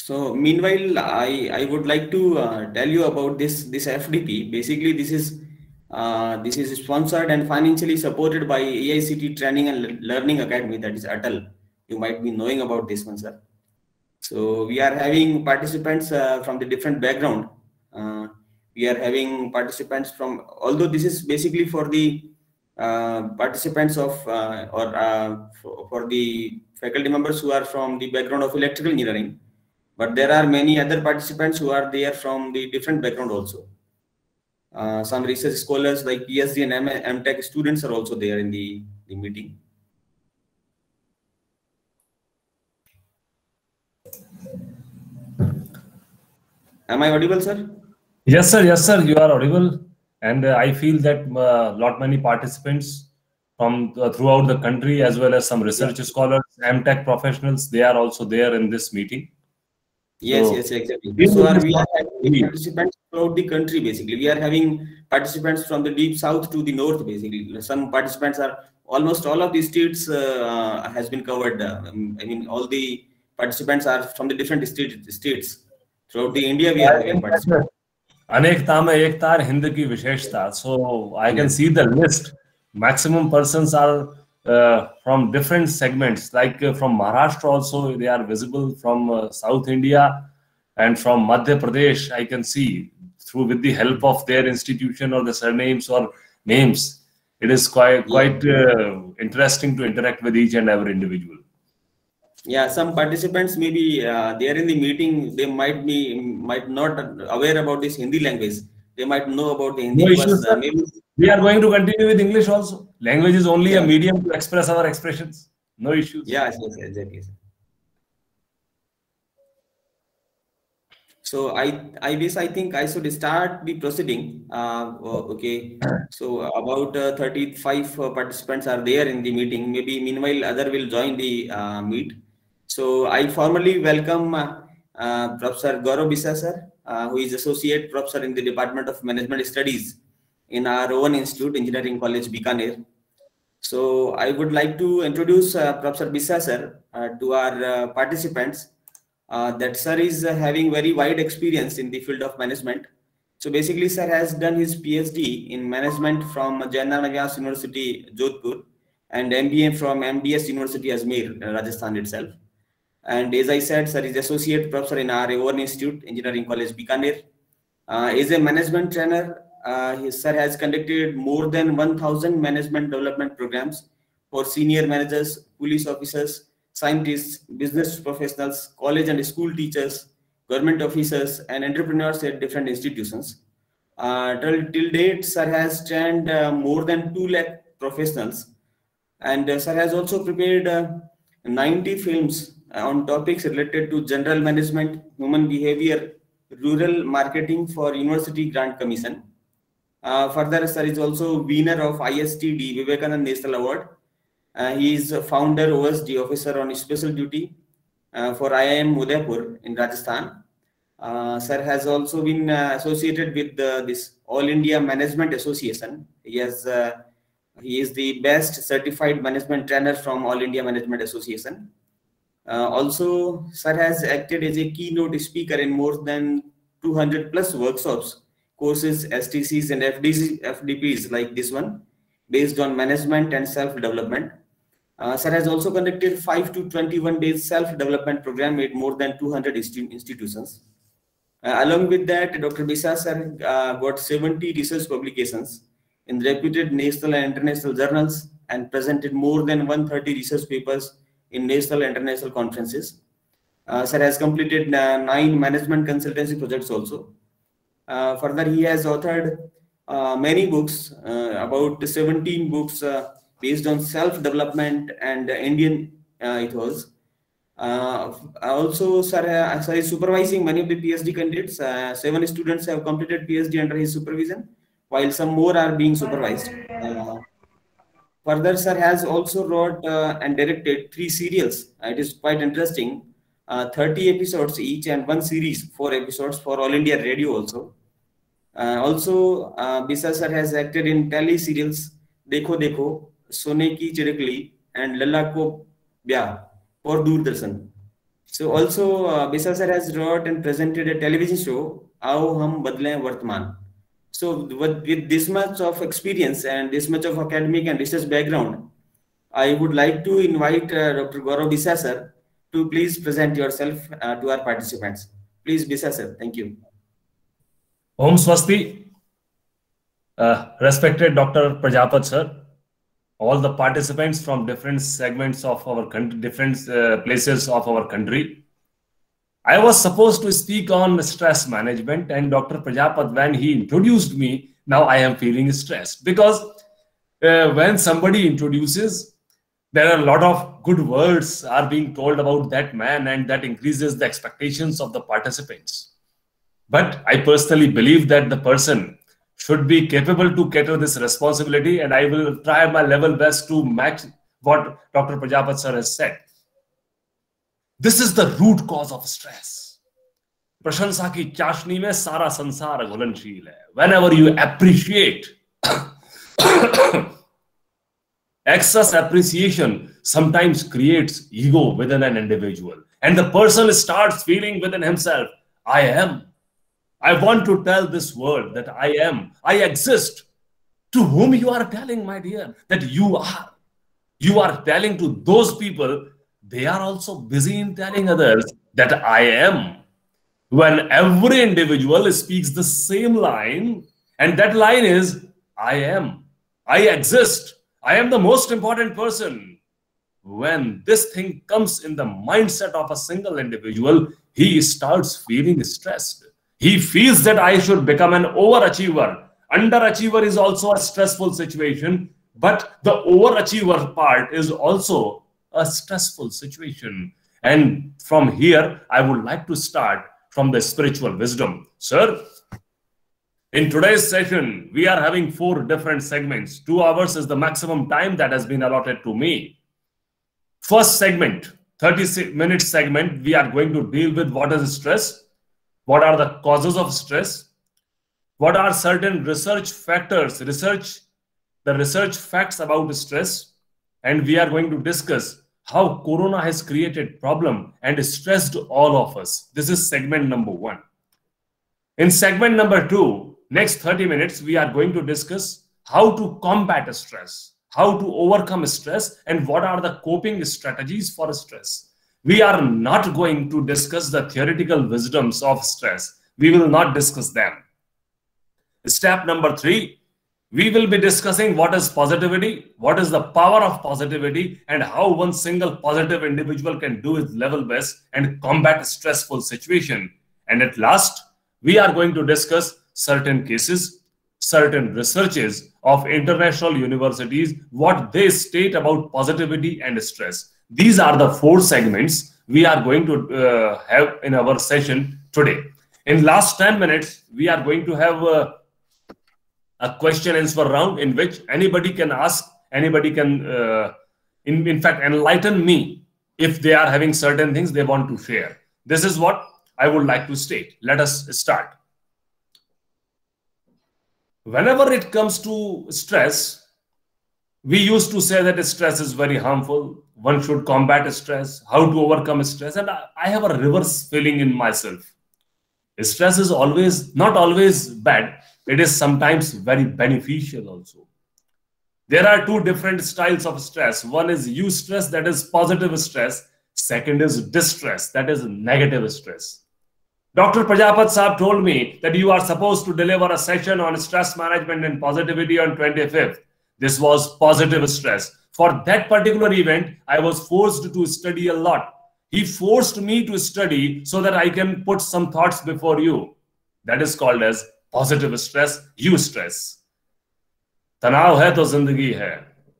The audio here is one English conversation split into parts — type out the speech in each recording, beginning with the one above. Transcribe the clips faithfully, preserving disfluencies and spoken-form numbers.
So meanwhile, I, I would like to uh, tell you about this, this F D P. Basically, this is uh, this is sponsored and financially supported by A I C T Training and Learning Academy, that is A T A L. You might be knowing about this one, sir. So we are having participants uh, from the different background. Uh, we are having participants from, although this is basically for the uh, participants of uh, or uh, for, for the faculty members who are from the background of electrical engineering, but there are many other participants who are there from the different background also. Uh, some research scholars like PhD and M MTech students are also there in the, the meeting. Am I audible, sir? Yes, sir. Yes, sir. You are audible. And uh, I feel that uh, lot many participants from uh, throughout the country, as well as some research yeah. scholars, MTech professionals, they are also there in this meeting. Yes, so, yes, exactly. So are, we are having participants throughout the country, basically. We are having participants from the deep south to the north, basically. Some participants are, almost all of the states uh, has been covered. Uh, I mean, all the participants are from the different state, states. Throughout the India, we are having participants. Anekta mein ekta hai Hind ki visheshta. So I can see the list. Maximum persons are uh, from different segments. Like uh, from Maharashtra also, they are visible. From uh, South India and from Madhya Pradesh, I can see through with the help of their institution or the surnames or names. It is quite quite uh, interesting to interact with each and every individual. Yeah, some participants maybe uh, they are in the meeting. They might be might not aware about this Hindi language. They might know about the Hindi. No issues, uh, maybe we are going to continue with English also. Language is only yeah. a medium to express our expressions. No issues. Yeah, yes, exactly. So I, I guess I think I should start the proceeding. Uh, okay. So about uh, thirty-five uh, participants are there in the meeting. Maybe meanwhile other will join the uh, meet. So I formally welcome uh, uh, Professor Gaurav Bisa sir, uh, who is Associate Professor in the Department of Management Studies in our own institute, Engineering College, Bikaner. So I would like to introduce uh, Professor Bisa sir uh, to our uh, participants. Uh, that sir is uh, having very wide experience in the field of management. So basically, sir has done his PhD in management from Jayanar Vyas University, Jodhpur, and M B A from M D S University, Ajmer, Rajasthan itself. And as I said, sir is associate professor in our own institute, Engineering College, Bikaner. Uh, is a management trainer. Uh, his sir has conducted more than one thousand management development programs for senior managers, police officers, scientists, business professionals, college and school teachers, government officers, and entrepreneurs at different institutions. Uh, till, till date, sir has trained uh, more than two lakh professionals, and uh, sir has also prepared uh, ninety films on topics related to general management, human behavior, rural marketing for University Grant Commission. Uh, further, sir is also winner of I S T D Vivekanand National Award. Uh, he is a founder O S D officer on special duty uh, for I I M Udaipur in Rajasthan. Uh, sir has also been uh, associated with uh, this All India Management Association. He has uh, he is the best certified management trainer from All India Management Association. Uh, also, sir has acted as a keynote speaker in more than two hundred plus workshops, courses, S T Cs, and F D C, F D Ps like this one, based on management and self-development. Uh, sir has also conducted five to twenty-one days self-development program at more than two hundred institutions. Uh, along with that, Doctor Bisa sir uh, got seventy research publications in reputed national and international journals and presented more than one hundred thirty research papers in national and international conferences. Uh, sir has completed uh, nine management consultancy projects also. Uh, further, he has authored uh, many books, uh, about seventeen books uh, based on self-development and uh, Indian uh, ethos. Uh, also, sir, uh, sir is supervising many of the PhD candidates. Uh, seven students have completed PhD under his supervision, while some more are being supervised. Uh, Further, sir has also wrote uh, and directed three serials. Uh, it is quite interesting. Uh, thirty episodes each and one series, four episodes for All India Radio also. Uh, also, uh, Bisa sir has acted in tele serials Dekho Dekho, Sone Ki Chirikli, and Lalla Ko Bya for Doordarshan. So also, uh, Bisa sir has wrote and presented a television show, Aao Hum Badlein Vartman. So with, with this much of experience and this much of academic and research background, I would like to invite uh, Doctor Gaurav Bisa sir to please present yourself uh, to our participants. Please, Bisa sir. Thank you. Om Swasti. Uh, respected Doctor Prajapat sir, all the participants from different segments of our country, different uh, places of our country. I was supposed to speak on stress management, and Doctor Prajapat, when he introduced me, now I am feeling stressed because uh, when somebody introduces, there are a lot of good words are being told about that man, and that increases the expectations of the participants. But I personally believe that the person should be capable to cater this responsibility, and I will try my level best to match what Doctor Prajapat sir has said. This is the root cause of stress. प्रशंसा की चाशनी में सारा संसार घुलनशील है. Whenever you appreciate, excess appreciation sometimes creates ego within an individual, and the person starts feeling within himself, I am. I want to tell this world that I am, I exist. To whom you are telling, my dear, that you are. You are telling to those people, they are also busy in telling others that I am. When every individual speaks the same line, and that line is, I am, I exist, I am the most important person. When this thing comes in the mindset of a single individual, he starts feeling stressed. He feels that I should become an overachiever. Underachiever is also a stressful situation, but the overachiever part is also a stressful situation. And from here, I would like to start from the spiritual wisdom. Sir, in today's session, we are having four different segments. Two hours is the maximum time that has been allotted to me. First segment, thirty minute segment, we are going to deal with what is stress. What are the causes of stress? What are certain research factors, research, the research facts about stress? And we are going to discuss how Corona has created problem and stressed all of us. This is segment number one. In segment number two, next thirty minutes, we are going to discuss how to combat stress, how to overcome stress, and what are the coping strategies for stress. We are not going to discuss the theoretical wisdoms of stress. We will not discuss them. Step number three, we will be discussing what is positivity, what is the power of positivity, and how one single positive individual can do his level best and combat a stressful situation. And at last, we are going to discuss certain cases, certain researches of international universities, what they state about positivity and stress. These are the four segments we are going to uh, have in our session today. In last ten minutes, we are going to have uh, a question answer round in which anybody can ask, anybody can, uh, in, in fact, enlighten me if they are having certain things they want to share. This is what I would like to state. Let us start. Whenever it comes to stress, we used to say that stress is very harmful. One should combat stress, how to overcome stress. And I have a reverse feeling in myself. Stress is always, not always bad. It is sometimes very beneficial also. There are two different styles of stress. One is eustress, that is positive stress. Second is distress, that is negative stress. Doctor Prajapat Saab told me that you are supposed to deliver a session on stress management and positivity on twenty-fifth. This was positive stress. For that particular event, I was forced to study a lot. He forced me to study so that I can put some thoughts before you. That is called as positive stress, eustress. Tanav hai to zindagi hai.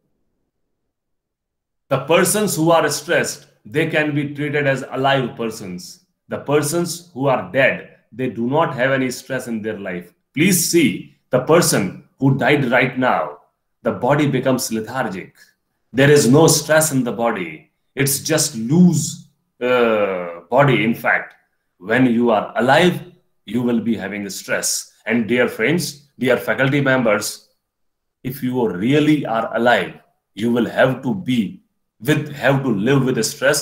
The persons who are stressed, they can be treated as alive persons. The persons who are dead, they do not have any stress in their life. Please see, the person who died right now, the body becomes lethargic. There is no stress in the body. It's just loose uh, body. In fact, when you are alive, you will be having stress. And dear friends, dear faculty members, if you really are alive, you will have to be with, have to live with stress.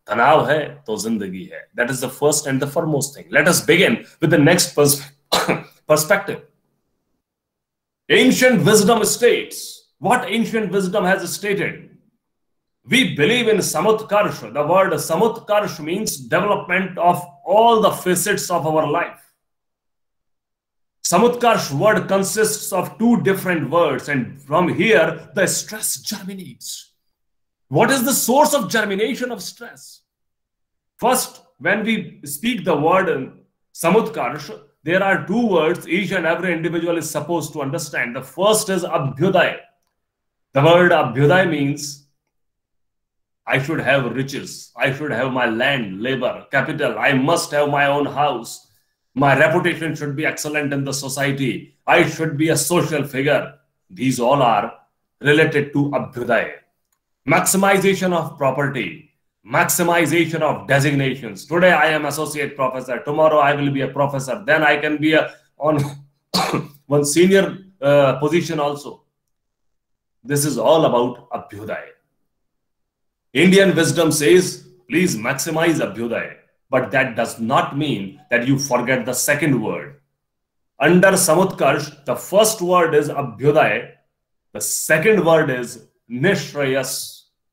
तनाव है तो जिंदगी है. That is the first and the foremost thing. Let us begin with the next pers perspective. Ancient wisdom states, what ancient wisdom has stated? We believe in Samutkarsha. The word Samutkarsha means development of all the facets of our life. Samutkarsha word consists of two different words, and from here the stress germinates. What is the source of germination of stress? First, when we speak the word Samutkarsha, there are two words each and every individual is supposed to understand. The first is Abhyuday. The word Abhyuday means I should have riches. I should have my land, labor, capital. I must have my own house. My reputation should be excellent in the society. I should be a social figure. These all are related to Abhyuday. Maximization of property, maximization of designations. Today I am associate professor. Tomorrow I will be a professor. Then I can be a, on one senior uh, position also. This is all about Abhyuday. Indian wisdom says, please maximize Abhyuday. But that does not mean that you forget the second word. Under Samutkarsh, the first word is Abhyuday. The second word is Nishrayas.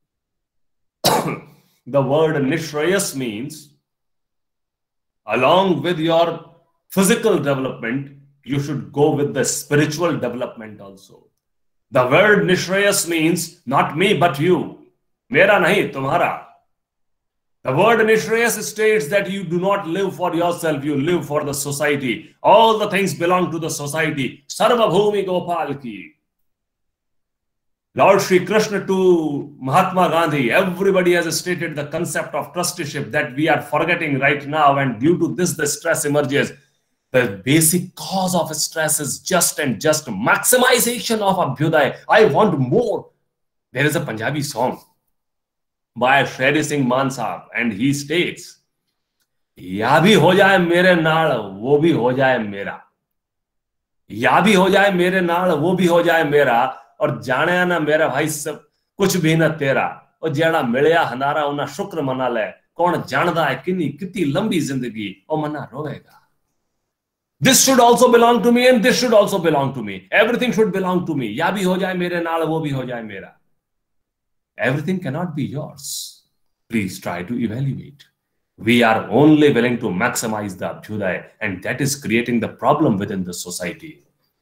The word Nishrayas means, along with your physical development, you should go with the spiritual development also. The word Nishrayas means not me but you. Mera nahi, tumhara. The word Nishrayas states that you do not live for yourself, you live for the society. All the things belong to the society. Sarva Bhumi Gopal ki. Lord Shri Krishna to Mahatma Gandhi, everybody has stated the concept of trusteeship that we are forgetting right now, and due to this the stress emerges. The basic cause of stress is just and just maximization of Abhyuday. I want more. There is a Punjabi song by Sherry Singh Man Sahab, and he states, या भी हो जाए मेरे नाल वो भी हो जाए मेरा, या भी हो जाए मेरे नाल वो भी हो जाए मेरा, और जाने ना मेरा भाई सब कुछ भी ना तेरा, और जेड़ा मिलया हनारा उन्हें शुक्र मना ले, कौन जानदा है कितनी कितनी लंबी जिंदगी और मना रोएगा. This should also belong to me and this should also belong to me. Everything should belong to me. या भी हो जाए मेरे नाल वो भी हो जाए मेरा. Everything cannot be yours. Please try to evaluate. We are only willing to maximize the Abhyuday, and that is creating the problem within the society.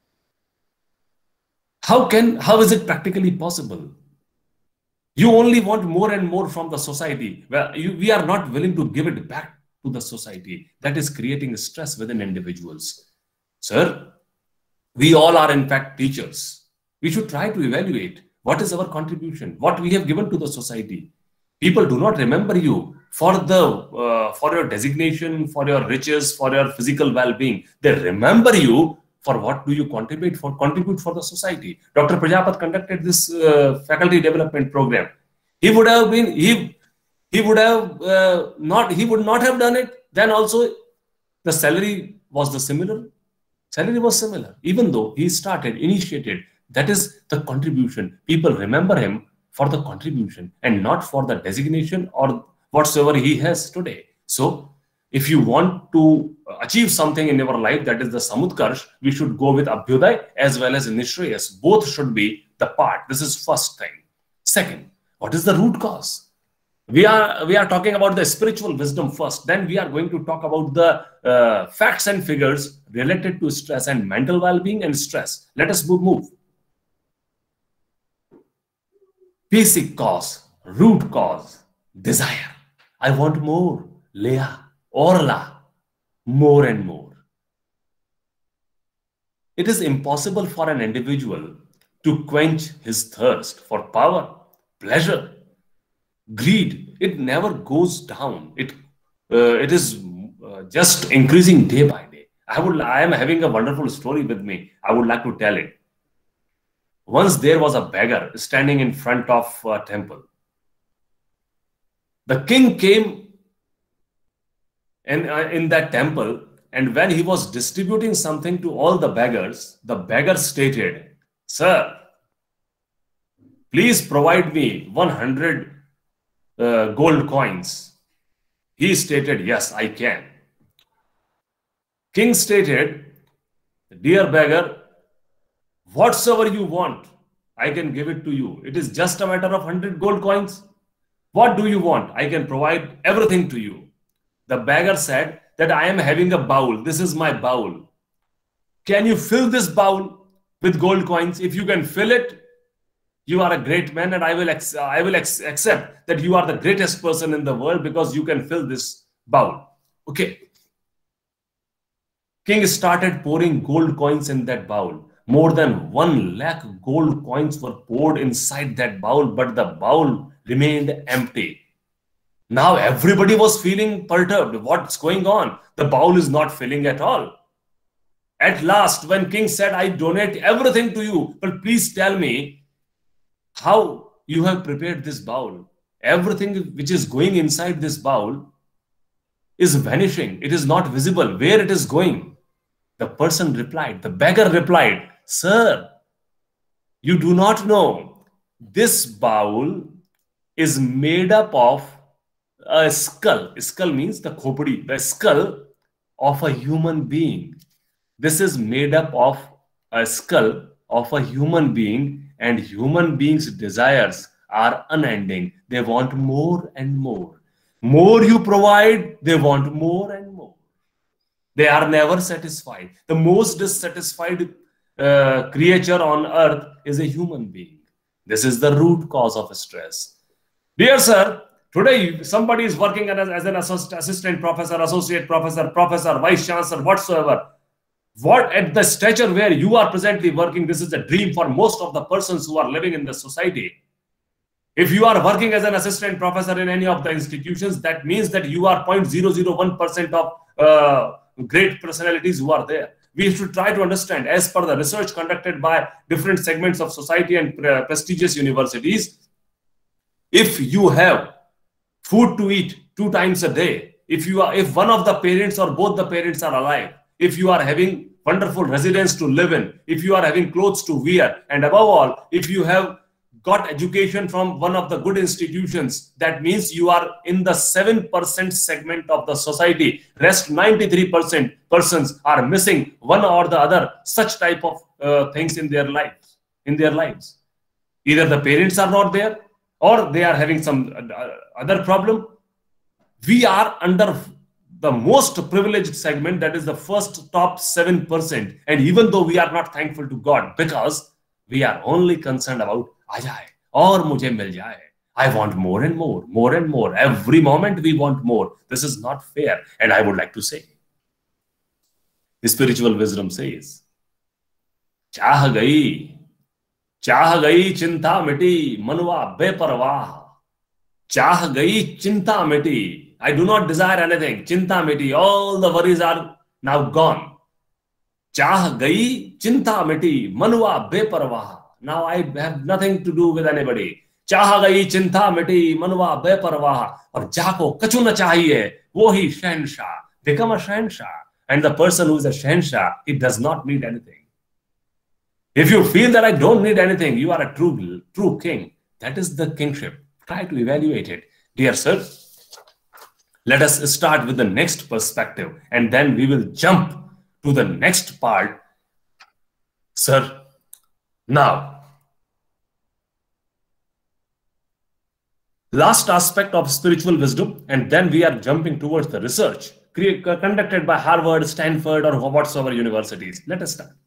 How can, how is it practically possible? You only want more and more from the society. Well, you, we are not willing to give it back to the society. That is creating stress within individuals. Sir, we all are in fact teachers. We should try to evaluate what is our contribution, what we have given to the society. People do not remember you for the uh, for your designation, for your riches, for your physical well-being. They remember you for what do you contribute for contribute for the society. Doctor Prajapat conducted this uh, faculty development program. He would have been he he would have uh, not he would not have done it. Then also the salary was the similar. Salary was similar, even though he started initiated. That is the contribution. People remember him for the contribution and not for the designation or whatsoever he has today. So if you want to achieve something in your life, that is the Samutkarsh, we should go with Abhyuday as well as Nishrayas. Both should be the part. This is first thing. Second, what is the root cause? We are, we are talking about the spiritual wisdom first. Then we are going to talk about the uh, facts and figures related to stress and mental well-being and stress. Let us move. Basic cause, root cause, desire. I want more. Leah, Orla, more and more. It is impossible for an individual to quench his thirst for power, pleasure, greed. It never goes down. It, uh, it is uh, just increasing day by day. I would, I am having a wonderful story with me. I would like to tell it. Once there was a beggar standing in front of a temple. The king came in, uh, in that temple, and when he was distributing something to all the beggars, the beggar stated, "Sir, please provide me one hundred uh, gold coins." He stated, yes, I can. King stated, dear beggar, whatsoever you want, I can give it to you. It is just a matter of one hundred gold coins. What do you want? I can provide everything to you. The beggar said that I am having a bowl. This is my bowl. Can you fill this bowl with gold coins? If you can fill it, you are a great man, and I will, ex I will ex accept that you are the greatest person in the world because you can fill this bowl. Okay. King started pouring gold coins in that bowl. More than one lakh gold coins were poured inside that bowl, but the bowl remained empty. Now everybody was feeling perturbed. What's going on? The bowl is not filling at all. At last, when King said, I donate everything to you, but please tell me how you have prepared this bowl. Everything which is going inside this bowl is vanishing. It is not visible. Where it is going? The person replied, the beggar replied, sir, you do not know. This bowl is made up of a skull. Skull means the khopadi, the skull of a human being. This is made up of a skull of a human being, and human beings' desires are unending. They want more and more. More you provide, they want more and more. They are never satisfied. The most dissatisfied uh, creature on earth is a human being. This is the root cause of stress. Dear sir, today somebody is working as, as an assistant professor, associate professor, professor, vice chancellor, whatsoever. What at the stature where you are presently working, this is a dream for most of the persons who are living in the society. If you are working as an assistant professor in any of the institutions, that means that you are zero point zero zero one percent of uh, great personalities who are there. We should try to understand, as per the research conducted by different segments of society and pre prestigious universities, if you have food to eat two times a day, if you are, if one of the parents or both the parents are alive, if you are having wonderful residence to live in, if you are having clothes to wear, and above all, if you have got education from one of the good institutions, that means you are in the seven percent segment of the society. Rest ninety-three percent persons are missing one or the other such type of uh, things in their lives. In their lives, either the parents are not there, or they are having some uh, other problem. We are under the most privileged segment, that is the first top seven percent. And even though we are not thankful to God, because we are only concerned about aa jaye aur mujhe mil jaye. I want more and more, more and more. Every moment we want more. This is not fair. And I would like to say, spiritual wisdom says, चाह गई, चाह गई चिंता मिटी, मनवा बेपरवाह. चाह गई चिंता मिटी. I do not desire anything. Chinta miti. All the worries are now gone. Chah gayi, chinta miti. Manwa beparwah. Now I have nothing to do with anybody. Chah gayi, chinta miti. Manwa beparwah. Aur jako kachu na chahiye. Wohi Shahenshah. Become a Shahenshah. And the person who is a Shahenshah, he does not need anything. If you feel that I don't need anything, you are a true, true king. That is the kingship. Try to evaluate it. Dear sir, let us start with the next perspective, and then we will jump to the next part. Sir, now, last aspect of spiritual wisdom, and then we are jumping towards the research conducted by Harvard, Stanford, or whatsoever universities. Let us start.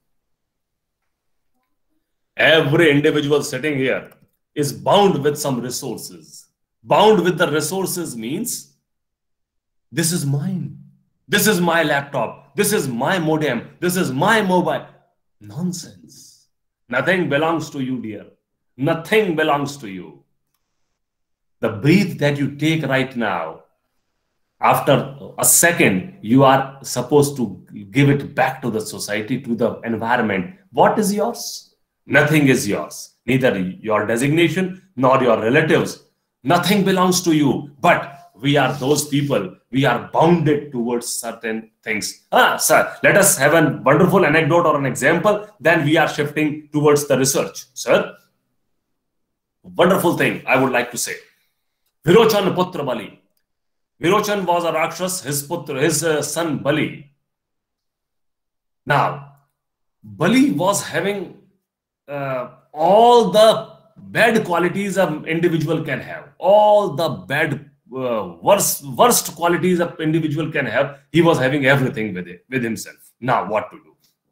Every individual sitting here is bound with some resources. Bound with the resources means, this is mine. This is my laptop. This is my modem. This is my mobile. Nonsense. Nothing belongs to you, dear. Nothing belongs to you. The breath that you take right now, after a second, you are supposed to give it back to the society, to the environment. What is yours? Nothing is yours. Neither your designation nor your relatives. Nothing belongs to you. But we are those people, we are bounded towards certain things. Ah, sir, let us have a wonderful anecdote or an example, then we are shifting towards the research. Sir, wonderful thing I would like to say. Virochan Putra Bali. Virochan was a Rakshas, his putra, his uh, son Bali. Now, Bali was having uh, all the bad qualities an individual can have, all the bad, uh, worst, worst qualities an individual can have. He was having everything with it, with himself. Now, what to do?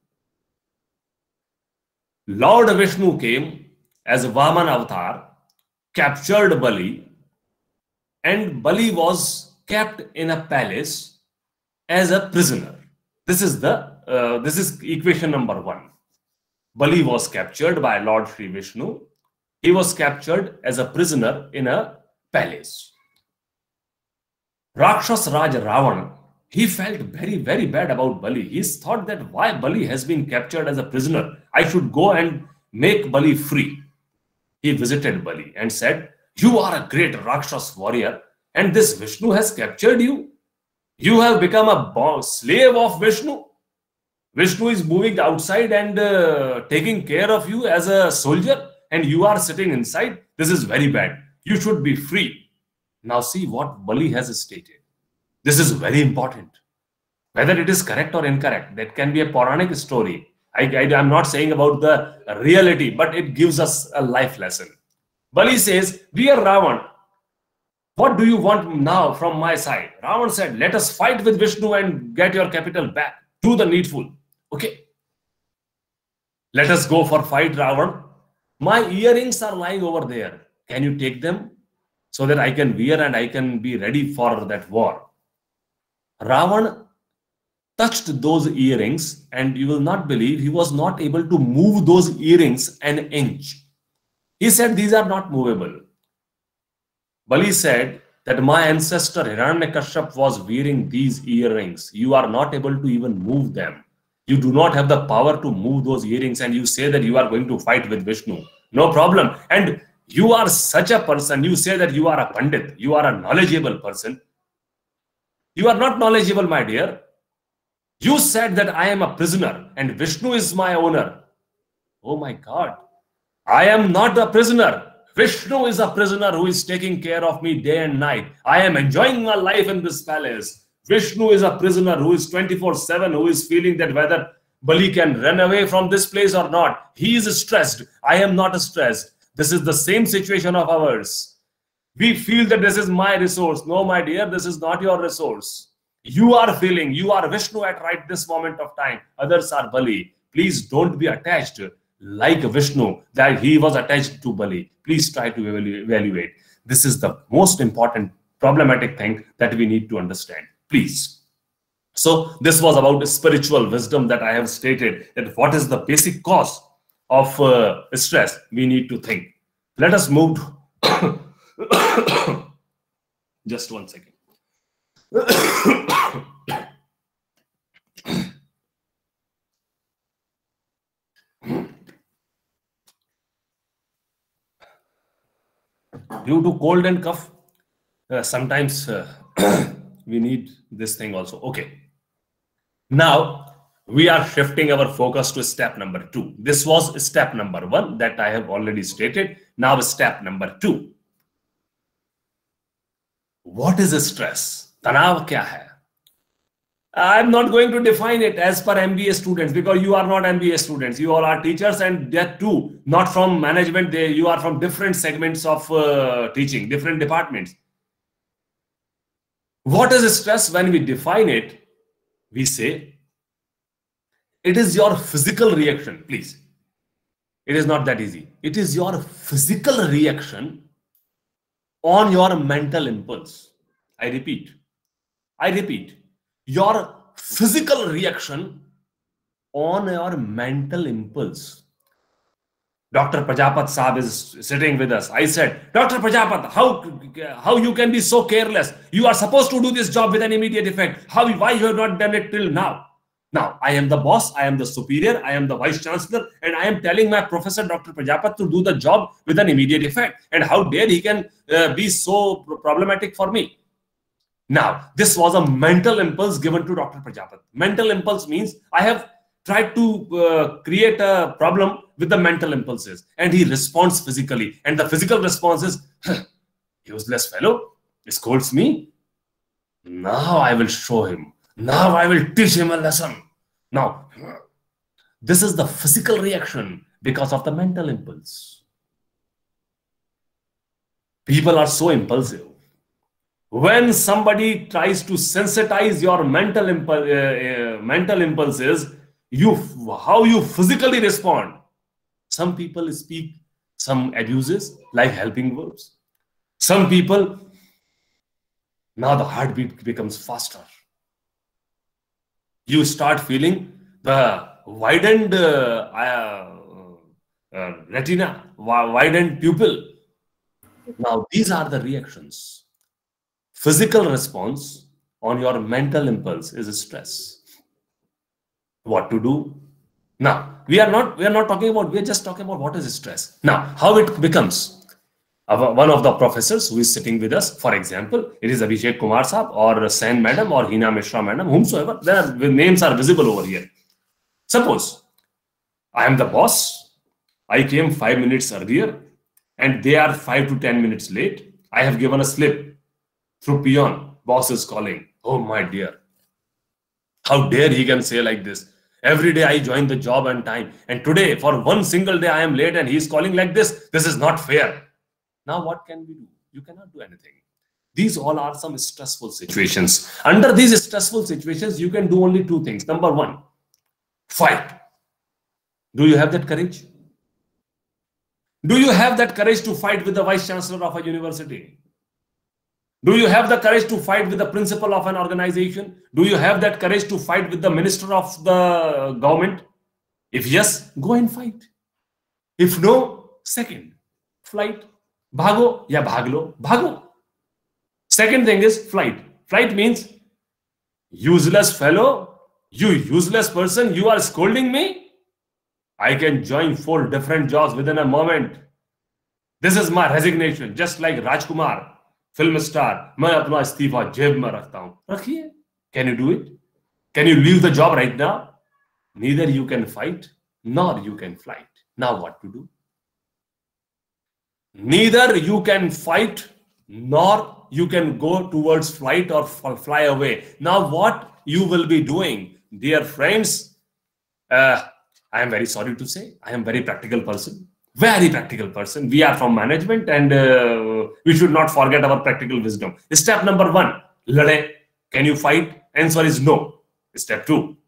Lord Vishnu came as a Vaman avatar, captured Bali, and Bali was kept in a palace as a prisoner. This is the uh, this is equation number one. Bali was captured by Lord Sri Vishnu. He was captured as a prisoner in a palace. Rakshas Raj Ravan, he felt very, very bad about Bali. He thought that why Bali has been captured as a prisoner, I should go and make Bali free. He visited Bali and said, you are a great Rakshas warrior and this Vishnu has captured you. You have become a slave of Vishnu. Vishnu is moving outside and uh, taking care of you as a soldier and you are sitting inside. This is very bad. You should be free. Now see what Bali has stated. This is very important. Whether it is correct or incorrect, that can be a Puranic story. I, I am not saying about the reality, but it gives us a life lesson. Bali says, dear Ravan, what do you want now from my side? Ravan said, let us fight with Vishnu and get your capital back. Do the needful. Okay. Let us go for fight, Ravan. My earrings are lying over there. Can you take them so that I can wear and I can be ready for that war? Ravan touched those earrings and you will not believe he was not able to move those earrings an inch. He said, these are not movable. Bali said that my ancestor Hiranyakashipu was wearing these earrings. You are not able to even move them. You do not have the power to move those earrings and you say that you are going to fight with Vishnu. No problem. And you are such a person. You say that you are a Pandit. You are a knowledgeable person. You are not knowledgeable, my dear. You said that I am a prisoner and Vishnu is my owner. Oh my God. I am not a prisoner. Vishnu is a prisoner who is taking care of me day and night. I am enjoying my life in this palace. Vishnu is a prisoner who is twenty-four seven, who is feeling that whether Bali can run away from this place or not. He is stressed. I am not stressed. This is the same situation of ours. We feel that this is my resource. No, my dear, this is not your resource. You are feeling, you are Vishnu at right this moment of time. Others are Bali. Please don't be attached like Vishnu, that he was attached to Bali. Please try to evaluate. This is the most important problematic thing that we need to understand. Please. So this was about spiritual wisdom that I have stated, that what is the basic cause of uh, stress we need to think. Let us move to just one second. Due to cold and cough, uh, sometimes uh, we need this thing also. Okay. Now we are shifting our focus to step number two. This was step number one that I have already stated. Now step number two. What is stress? Tanav kya hai? I'm not going to define it as per M B A students, because you are not M B A students. You all are teachers, and that too, not from management. They, you are from different segments of uh, teaching, different departments. What is stress? When we define it, we say it is your physical reaction. Please, it is not that easy. It is your physical reaction on your mental impulse. I repeat. I repeat. Your physical reaction on your mental impulse. Doctor Prajapat Saab is sitting with us. I said, Doctor Prajapat, how, how you can be so careless? You are supposed to do this job with an immediate effect. How, why you have not done it till now? Now, I am the boss, I am the superior, I am the vice chancellor, and I am telling my professor, Doctor Prajapat, to do the job with an immediate effect. And how dare he can uh, be so problematic for me? Now, this was a mental impulse given to Doctor Prajapat. Mental impulse means I have tried to uh, create a problem with the mental impulses, and he responds physically. And the physical response is, useless fellow, scolds me. Now I will show him. Now I will teach him a lesson. Now, this is the physical reaction because of the mental impulse. People are so impulsive. When somebody tries to sensitize your mental impul uh, uh, mental impulses, you how you physically respond. Some people speak some abuses like helping verbs. Some people, now the heartbeat becomes faster. You start feeling the widened uh, uh, uh, retina, widened pupil. Now these are the reactions. Physical response on your mental impulse is stress. What to do? Now, we are not we are not talking about, we are just talking about what is stress. Now, how it becomes. One of the professors who is sitting with us, for example, it is Abhishek Kumar Saab or Sen Madam or Hina Mishra Madam, whomsoever, their names are visible over here. Suppose I am the boss, I came five minutes earlier and they are five to ten minutes late. I have given a slip through peon. Boss is calling. Oh my dear, how dare he can say like this? Every day I join the job on time, and today for one single day I am late and he is calling like this. This is not fair. Now what can we do? You cannot do anything. These all are some stressful situations. Under these stressful situations, you can do only two things. Number one, fight. Do you have that courage? Do you have that courage to fight with the vice chancellor of a university? Do you have the courage to fight with the principal of an organization? Do you have that courage to fight with the minister of the government? If yes, go and fight. If no, second, flight. Bhago ya bhaglo, bhago. Second thing is flight. Flight means useless fellow, you useless person, you are scolding me. I can join four different jobs within a moment. This is my resignation, just like Rajkumar, film star. मैं अपना इस्तीफा जेब में रखता हूं. रखिए. Can you do it? Can you leave the job right now? Neither you can fight, nor you can flight. Now what to do? Neither you can fight, nor you can go towards flight or fly away. Now what you will be doing, dear friends, uh, I am very sorry to say, I am very practical person, very practical person. We are from management and uh, we should not forget our practical wisdom. Step number one, lade. Can you fight? Answer is no. Step two,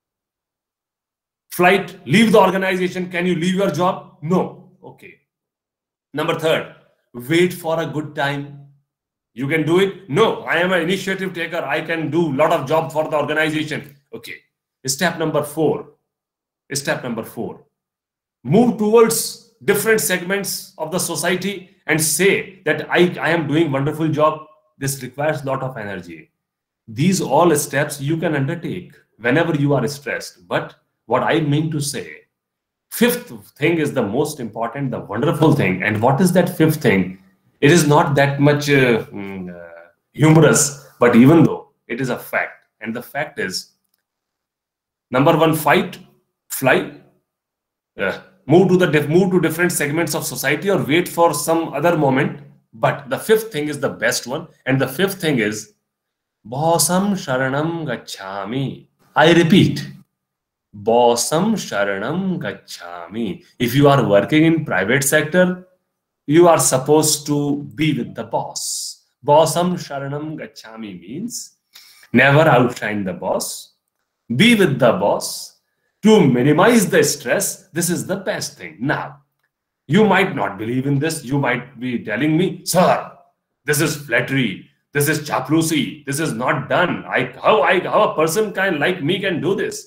flight, leave the organization. Can you leave your job? No. Okay. Number third, wait for a good time. You can do it? No, I am an initiative taker. I can do a lot of job for the organization. Okay. Step number four. Step number four. Move towards different segments of the society and say that I, I am doing wonderful job. This requires a lot of energy. These all steps you can undertake whenever you are stressed. But what I mean to say, fifth thing is the most important, the wonderful thing. And what is that fifth thing? It is not that much uh, uh, humorous, but even though it is a fact. And the fact is, number one, fight, fly, uh, move to the move to different segments of society or wait for some other moment. But the fifth thing is the best one. And the fifth thing is, Bosam Sharanam Gacchami. I repeat, Bosam Sharanam Gacchami. If you are working in private sector, you are supposed to be with the boss. Bosam Sharanam Gacchami means never outshine the boss. Be with the boss. To minimize the stress, this is the best thing. Now, you might not believe in this. You might be telling me, sir, this is flattery. This is chaploosi. This is not done. I, how, I, how a person can like me can do this?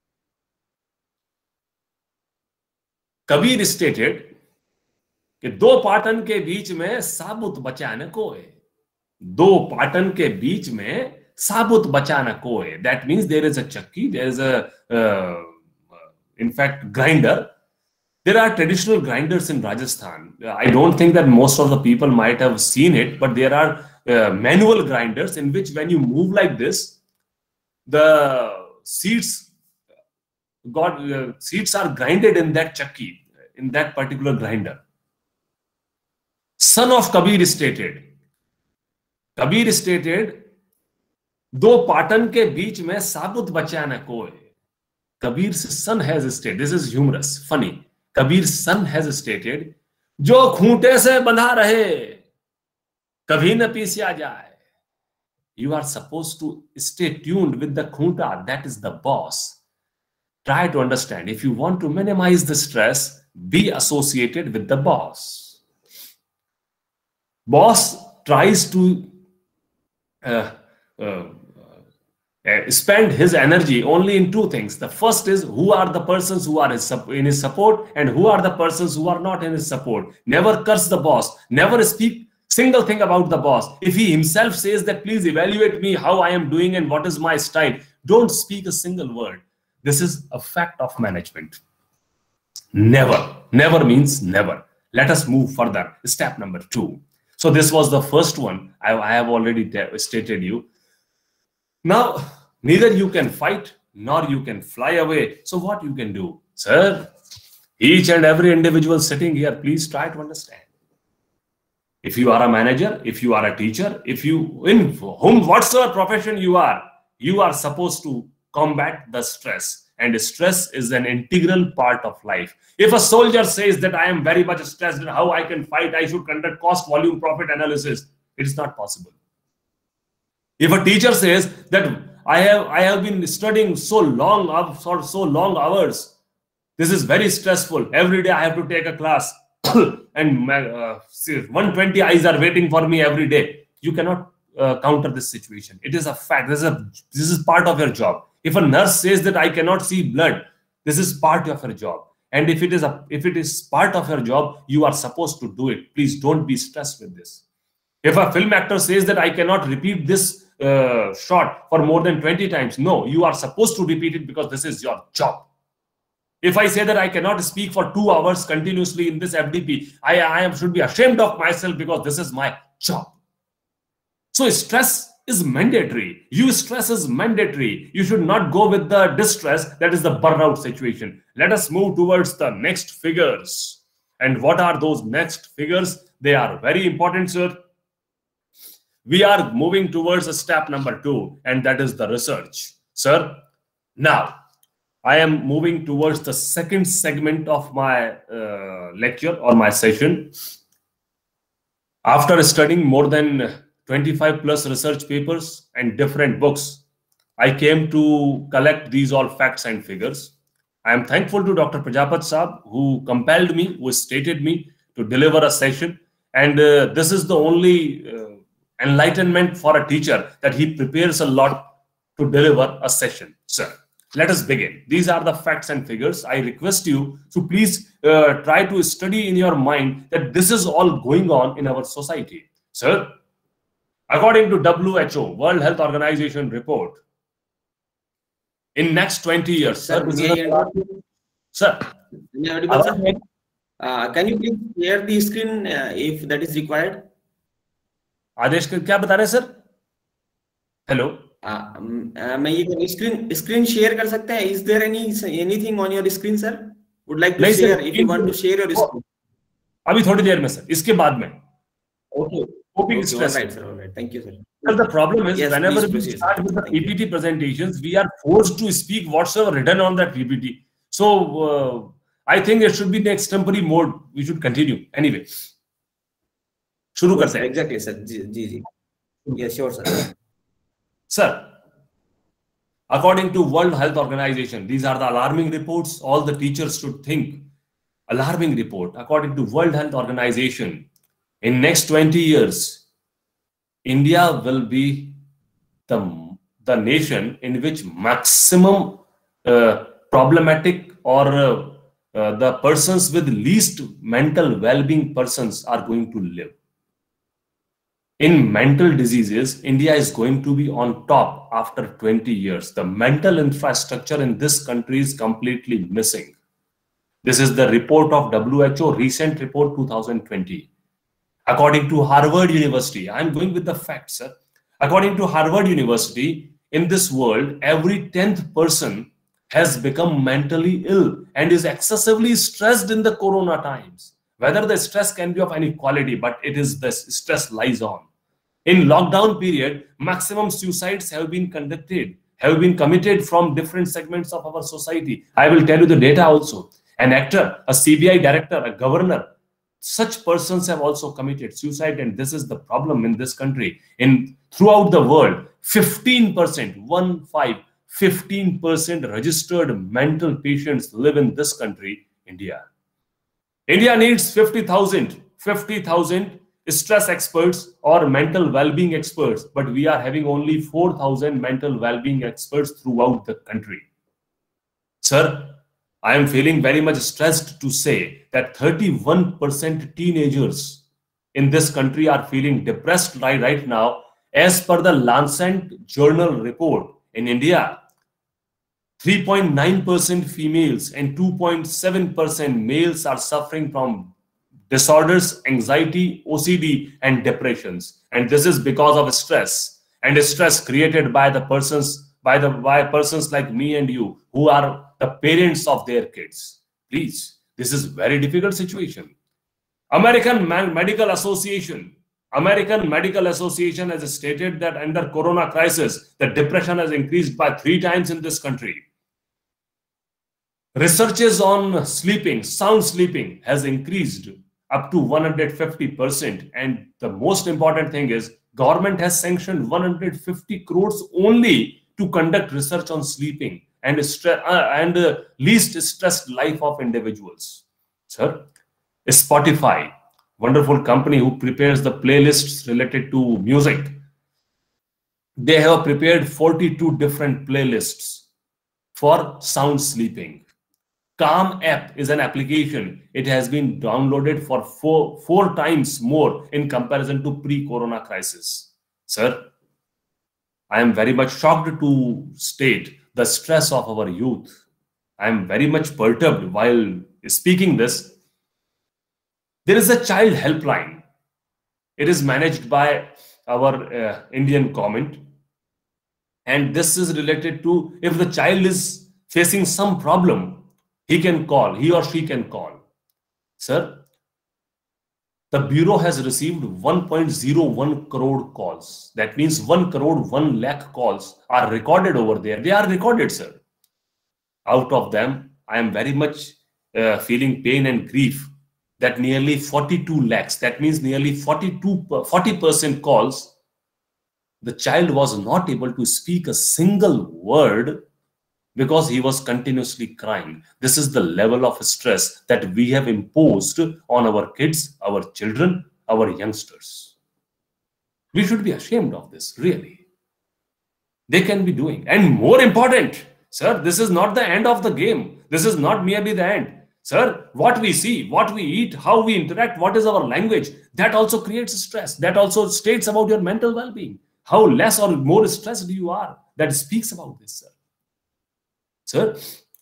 Kabir stated कि दो पाटन के बीच में साबुत बचाने कोय. दो पाटन के बीच में साबुत बचाना कोय. That means there is a chakki, there is a, uh, in fact, grinder. There are traditional grinders in Rajasthan. I don't think that most of the people might have seen it, but there are uh, manual grinders in which when you move like this, the seeds got uh, seeds are grinded in that chakki, in that particular grinder. Son of Kabir stated, Kabir stated दो पाटन के बीच में साबुत बचा न कोई. Kabir's son has stated, this is humorous, funny. Kabir's son has stated, जो खूंटे से बंधा रहे कभी न पीसिया जाए. You are supposed to stay tuned with the khunta, that is the boss. Try to understand. If you want to minimize the stress, be associated with the boss. Boss tries to uh, uh, uh, spend his energy only in two things. The first is who are the persons who are in his support and who are the persons who are not in his support. Never curse the boss. Never speak single thing about the boss. If he himself says that please evaluate me how I am doing and what is my style, don't speak a single word. This is a fact of management. Never. Never means never. Let us move further. Step number two. So this was the first one. I, I have already stated you. Now, neither you can fight nor you can fly away. So what you can do? Sir, each and every individual sitting here, please try to understand. If you are a manager, if you are a teacher, if you, in whom, whatsoever profession you are, you are supposed to combat the stress. And stress is an integral part of life. If a soldier says that I am very much stressed and how I can fight, I should conduct cost, volume, profit analysis, it is not possible. If a teacher says that I have, I have been studying so long, for so long hours, this is very stressful. Every day I have to take a class. And uh, one hundred twenty eyes are waiting for me every day. You cannot uh, counter this situation. It is a fact. This is, a, this is part of your job. If a nurse says that I cannot see blood, this is part of your job. And if it is a, if it is part of your job, you are supposed to do it. Please don't be stressed with this. If a film actor says that I cannot repeat this uh, shot for more than twenty times, no, you are supposed to repeat it because this is your job. If I say that I cannot speak for two hours continuously in this F D P, I, I am, should be ashamed of myself because this is my job. So stress is mandatory. You stress is mandatory. You should not go with the distress, that is the burnout situation. Let us move towards the next figures. And what are those next figures? They are very important, sir. We are moving towards a step number two, and that is the research. Sir, now, I am moving towards the second segment of my uh, lecture or my session. After studying more than twenty-five plus research papers and different books, I came to collect these all facts and figures. I am thankful to Doctor Prajapat Saab, who compelled me, who stated me to deliver a session. And uh, this is the only uh, enlightenment for a teacher, that he prepares a lot to deliver a session, sir. Let us begin. These are the facts and figures. I request you to please uh, try to study in your mind that this is all going on in our society. Sir, according to W H O, World Health Organization report, in next twenty years, sir, sir, sir, sir uh, can you please share the screen uh, if that is required? आदेश क्या बता रहे हैं sir? Hello. मैं ये screen screen share कर सकते हैं? Is there any anything on your screen, sir? Would like to share if you want to share your screen. अभी थोड़ी देर में सर, इसके बाद में. Okay. Coping okay, stress. All right, sir. All right. Thank you, sir. Well, the problem is, yes, whenever we start with the P P T you. presentations, we are forced to speak whatsoever written on that P P T. So uh, I think it should be the extempore mode. We should continue anyway. शुरू करते हैं. Exactly, sir. Ji ji. Yes, sure, sir. Sir, according to World Health Organization, these are the alarming reports. All the teachers should think. Alarming report. According to World Health Organization, in next twenty years, India will be the, the nation in which maximum uh, problematic or uh, uh, the persons with least mental well-being persons are going to live. In mental diseases, India is going to be on top after twenty years. The mental infrastructure in this country is completely missing. This is the report of W H O, recent report two thousand twenty. According to Harvard University, I'm going with the facts, sir. According to Harvard University, in this world, every tenth person has become mentally ill and is excessively stressed in the corona times. Whether the stress can be of any quality, but it is the stress lies on. In lockdown period, maximum suicides have been conducted, have been committed from different segments of our society. I will tell you the data also. An actor, a C B I director, a governor, such persons have also committed suicide, and this is the problem in this country. In throughout the world, fifteen percent, one five, fifteen percent registered mental patients live in this country, India. India needs fifty thousand, fifty thousand stress experts or mental well-being experts, but we are having only four thousand mental well-being experts throughout the country. Sir, I am feeling very much stressed to say that thirty-one percent teenagers in this country are feeling depressed right, right now. As per the Lancet journal report, in India, three point nine percent females and two point seven percent males are suffering from disorders, anxiety, O C D, and depressions. And this is because of stress, and stress created by the persons, by the by persons like me and you, who are the parents of their kids. Please, this is very difficult situation. American Medical Association, American Medical Association has stated that under Corona crisis, the depression has increased by three times in this country. Researches on sleeping, sound sleeping, has increased up to one hundred fifty percent. And the most important thing is, government has sanctioned one hundred fifty crores only to conduct research on sleeping and stress uh, and uh, least stressed life of individuals. Sir, Spotify, wonderful company who prepares the playlists related to music, they have prepared forty-two different playlists for sound sleeping. Calm app is an application. It has been downloaded for four, four times more in comparison to pre-corona crisis. Sir, I am very much shocked to state the stress of our youth. I am very much perturbed while speaking this. There is a child helpline. It is managed by our uh, Indian government. And this is related to, if the child is facing some problem, he can call, he or she can call. Sir, the Bureau has received one point zero one crore calls. That means one crore, one lakh calls are recorded over there. They are recorded, sir. Out of them, I am very much uh, feeling pain and grief that nearly forty-two lakhs, that means nearly forty-two, forty percent calls, the child was not able to speak a single word because he was continuously crying. This is the level of stress that we have imposed on our kids, our children, our youngsters. We should be ashamed of this, really. They can be doing. And more important, sir, this is not the end of the game. This is not merely the end. Sir, what we see, what we eat, how we interact, what is our language, that also creates stress. That also states about your mental well-being. How less or more stressed you are, that speaks about this, sir. Sir,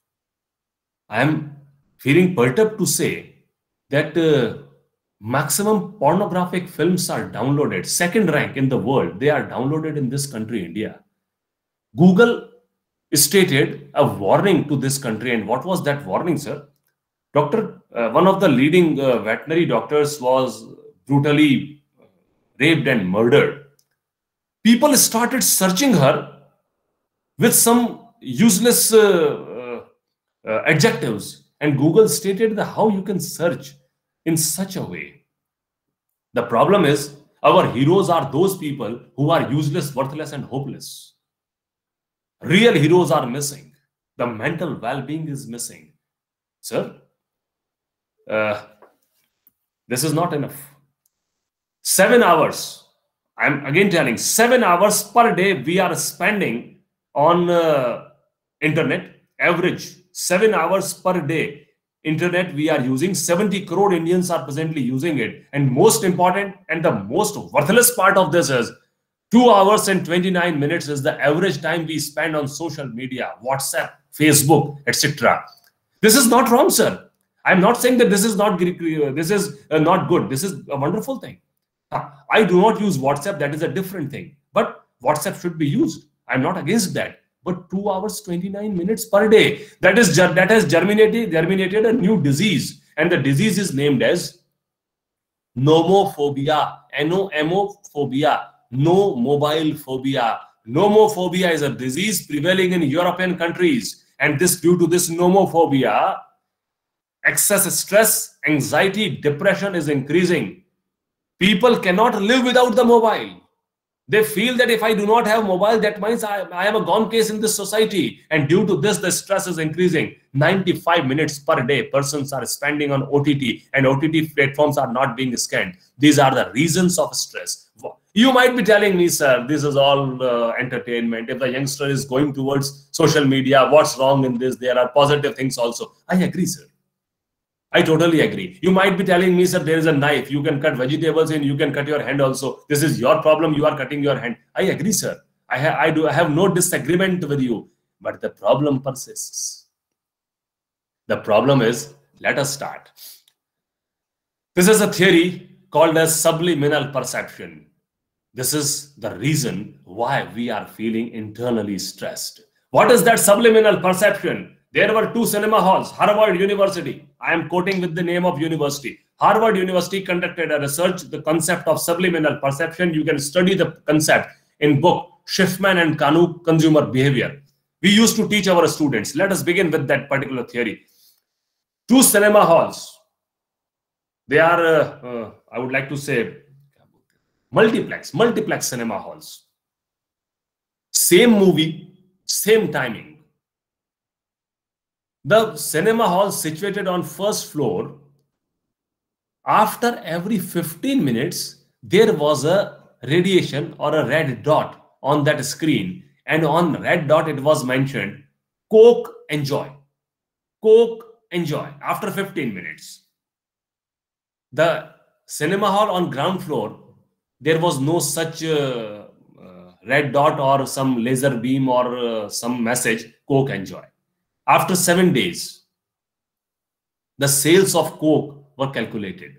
I am feeling perturbed to say that uh, maximum pornographic films are downloaded, second rank in the world, they are downloaded in this country, India. Google stated a warning to this country, and what was that warning, sir? Doctor, uh, one of the leading uh, veterinary doctors was brutally raped and murdered. People started searching her with some useless uh, uh, uh, adjectives, and Google stated the how you can search in such a way. The problem is, our heroes are those people who are useless, worthless, and hopeless. Real heroes are missing. The mental well-being is missing. Sir, uh, this is not enough. Seven hours, I'm again telling, seven hours per day we are spending on uh, internet, average seven hours per day. Internet we are using, seventy crore Indians are presently using it. And most important and the most worthless part of this is two hours and twenty-nine minutes is the average time we spend on social media, WhatsApp, Facebook, et cetera. This is not wrong, sir. I'm not saying that this is not this is uh, not good. This is a wonderful thing. I do not use WhatsApp. That is a different thing. But WhatsApp should be used. I'm not against that. But two hours, twenty-nine minutes per day, that is that has germinated, germinated a new disease. And the disease is named as nomophobia, N O M O phobia, No mobile phobia. Nomophobia is a disease prevailing in European countries. And this, due to this nomophobia, excess stress, anxiety, depression is increasing. People cannot live without the mobile. They feel that if I do not have mobile, that means I, I am a gone case in this society. And due to this, the stress is increasing. ninety-five minutes per day, persons are spending on O T T, and O T T platforms are not being scanned. These are the reasons of stress. You might be telling me, sir, this is all uh, entertainment. If the youngster is going towards social media, what's wrong in this? There are positive things also. I agree, sir. I totally agree. You might be telling me, sir, there is a knife. You can cut vegetables and you can cut your hand also. This is your problem. You are cutting your hand. I agree, sir. I, ha I, do, I have no disagreement with you. But the problem persists. The problem is, let us start. This is a theory called as subliminal perception. This is the reason why we are feeling internally stressed. What is that subliminal perception? There were two cinema halls, Harvard University. I am quoting with the name of university. Harvard University conducted a research, the concept of subliminal perception. You can study the concept in book Schiffman and Kanu, Consumer Behavior. We used to teach our students. Let us begin with that particular theory. Two cinema halls. They are, uh, uh, I would like to say, multiplex, multiplex cinema halls. Same movie, same timing. The cinema hall situated on first floor, after every fifteen minutes, there was a radiation or a red dot on that screen. And on red dot, it was mentioned, Coke, enjoy. Coke, enjoy. After fifteen minutes. The cinema hall on ground floor, there was no such uh, uh, red dot or some laser beam or uh, some message, Coke, enjoy. After seven days, the sales of Coke were calculated.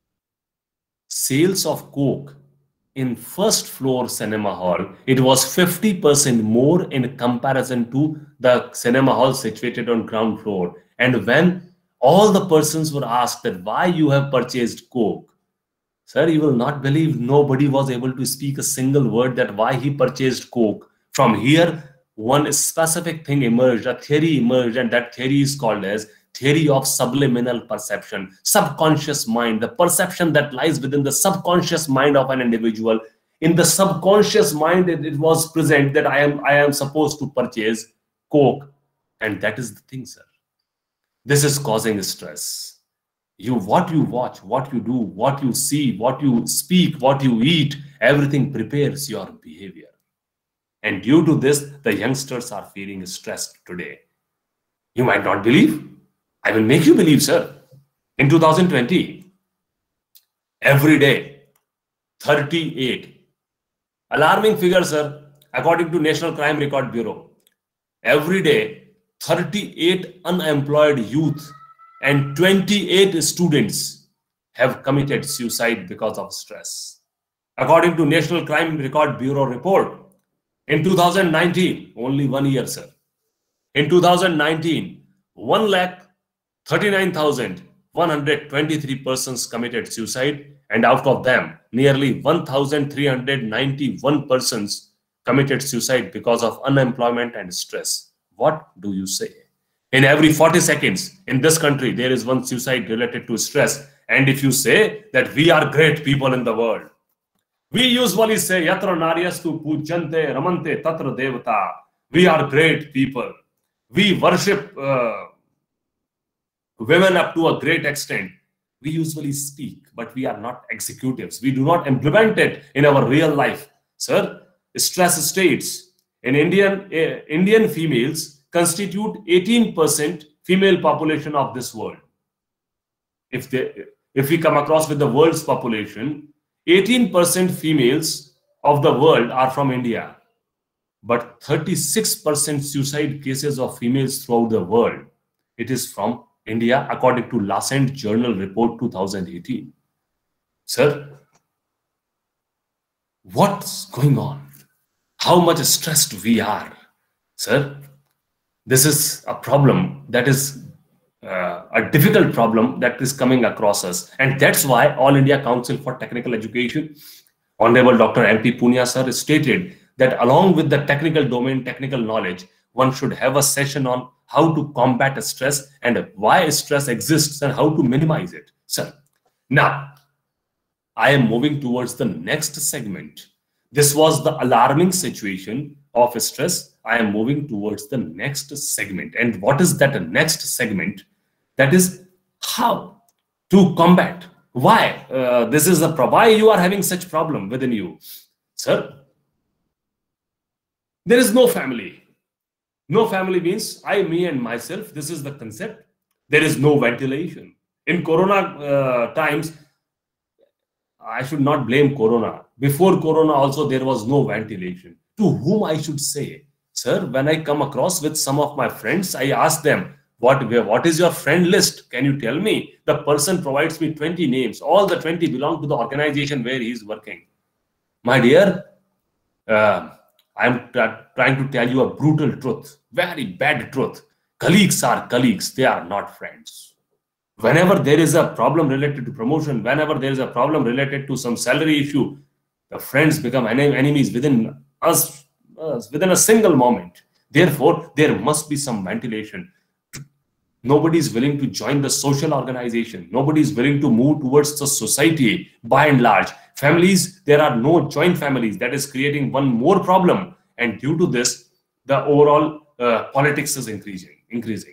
Sales of Coke in first floor cinema hall, it was fifty percent more in comparison to the cinema hall situated on ground floor. And when all the persons were asked that why you have purchased Coke, sir, you will not believe nobody was able to speak a single word that why he purchased Coke. From here, one specific thing emerged, a theory emerged, and that theory is called as theory of subliminal perception. Subconscious mind, the perception that lies within the subconscious mind of an individual. In the subconscious mind, it, it was present that I am, I am supposed to purchase Coke. And that is the thing, sir. This is causing stress. You, what you watch, what you do, what you see, what you speak, what you eat, everything prepares your behavior. And due to this, the youngsters are feeling stressed today. You might not believe. I will make you believe, sir. In two thousand twenty, every day, thirty-eight. Alarming figure, sir. According to National Crime Record Bureau, every day, thirty-eight unemployed youth and twenty-eight students have committed suicide because of stress. According to National Crime Record Bureau report, in two thousand nineteen, only one year, sir. In two thousand nineteen, one lakh thirty-nine thousand one hundred twenty-three persons committed suicide, and out of them, nearly one thousand three hundred ninety-one persons committed suicide because of unemployment and stress. What do you say? In every forty seconds in this country, there is one suicide related to stress. And if you say that we are great people in the world, we usually say, Yatra Naryastu Pujante Ramante Tatra Devata. We are great people. We worship uh, women up to a great extent. We usually speak, but we are not executives. We do not implement it in our real life. Sir, stress states in Indian, uh, Indian females constitute eighteen percent female population of this world. If, they, if we come across with the world's population, eighteen percent females of the world are from India, but thirty-six percent suicide cases of females throughout the world, it is from India, according to Lancet Journal Report two thousand eighteen. Sir, what's going on? How much stressed we are? Sir, this is a problem that is uh, a difficult problem that is coming across us. And that's why All India Council for Technical Education, Honorable Doctor M P Punia sir stated that along with the technical domain, technical knowledge, one should have a session on how to combat stress and why stress exists and how to minimize it. Sir, now I am moving towards the next segment. This was the alarming situation of stress. I am moving towards the next segment. And what is that next segment? That is how to combat. Why? Uh, this is a why you are having such problem within you. Sir, there is no family. No family means I, me and myself. This is the concept. There is no ventilation. In Corona uh, times, I should not blame Corona. Before Corona also, there was no ventilation. To whom I should say, sir, when I come across with some of my friends, I ask them, what, what is your friend list? Can you tell me? The person provides me twenty names. All the twenty belong to the organization where he is working. My dear, uh, I'm trying to tell you a brutal truth, very bad truth. Colleagues are colleagues. They are not friends. Whenever there is a problem related to promotion, whenever there is a problem related to some salary issue, the friends become enemies within us, us within a single moment. Therefore, there must be some ventilation. Nobody is willing to join the social organization. Nobody is willing to move towards the society by and large. Families, there are no joint families. That is creating one more problem. And due to this, the overall uh, politics is increasing. increasing.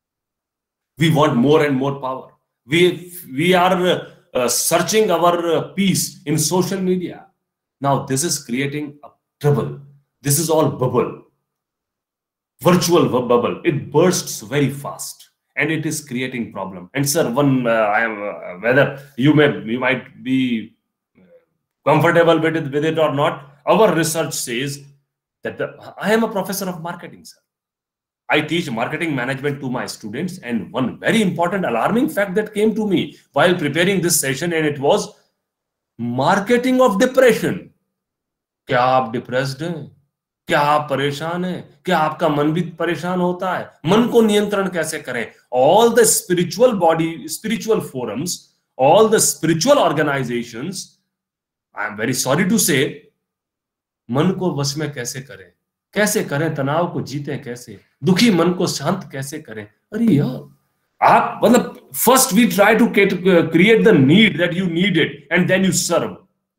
We want more and more power. We, we are uh, uh, searching our uh, peace in social media. Now, this is creating a trouble. This is all bubble. Virtual bubble. It bursts very fast. And it is creating problem. And sir, one uh, I am uh, whether you may you might be comfortable with it, with it or not. Our research says that the, I am a professor of marketing, sir. I teach marketing management to my students, and one very important alarming fact that came to me while preparing this session, and it was marketing of depression. क्या आप depressed हैं? क्या आप परेशान हैं? क्या आपका मन भी परेशान होता है? मन को नियंत्रण कैसे करें? All the spiritual body, spiritual forums, all the spiritual organizations, I am very sorry to say, मन को वश में कैसे करें? कैसे करें? तनाव को जीतें कैसे? दुखी मन को शांत कैसे करें? अरे यार, आप मतलब first we try to create the need that you need it, and then you serve.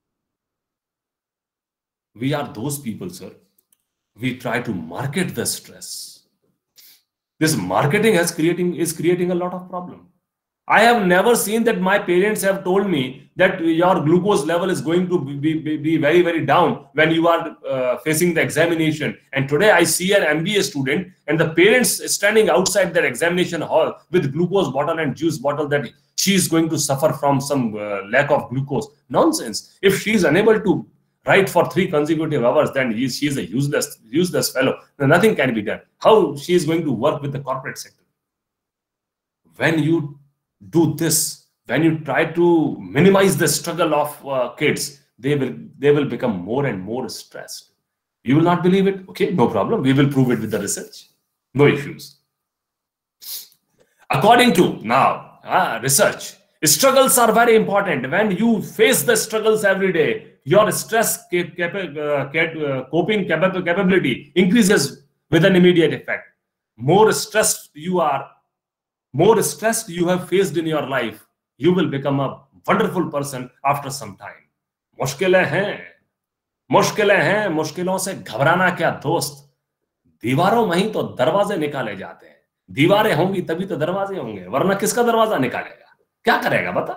We are those people, sir. We try to market the stress. This marketing has creating is creating a lot of problem. I have never seen that my parents have told me that your glucose level is going to be, be, be very, very down when you are uh, facing the examination. And today I see an M B A student and the parents standing outside their examination hall with glucose bottle and juice bottle that she is going to suffer from some uh, lack of glucose. Nonsense. If she is unable to write for three consecutive hours, then he, she is a useless, useless fellow. Then nothing can be done. How she is going to work with the corporate sector? When you do this, when you try to minimize the struggle of uh, kids, they will they will become more and more stressed. You will not believe it? Okay, no problem. We will prove it with the research. No issues. According to now uh, research, struggles are very important. When you face the struggles every day, your stress cap cap uh, cap uh, coping cap capability increases with an immediate effect. More stressed you are, more stressed you have faced in your life, you will become a wonderful person after some time. मुश्किलें हैं, मुश्किलें हैं, मुश्किलों से घबराना क्या दोस्त? दीवारों में ही तो दरवाजे निकाले जाते हैं. दीवारें होंगी तभी तो दरवाजे होंगे, वरना किसका दरवाजा निकालेगा? क्या करेगा बता?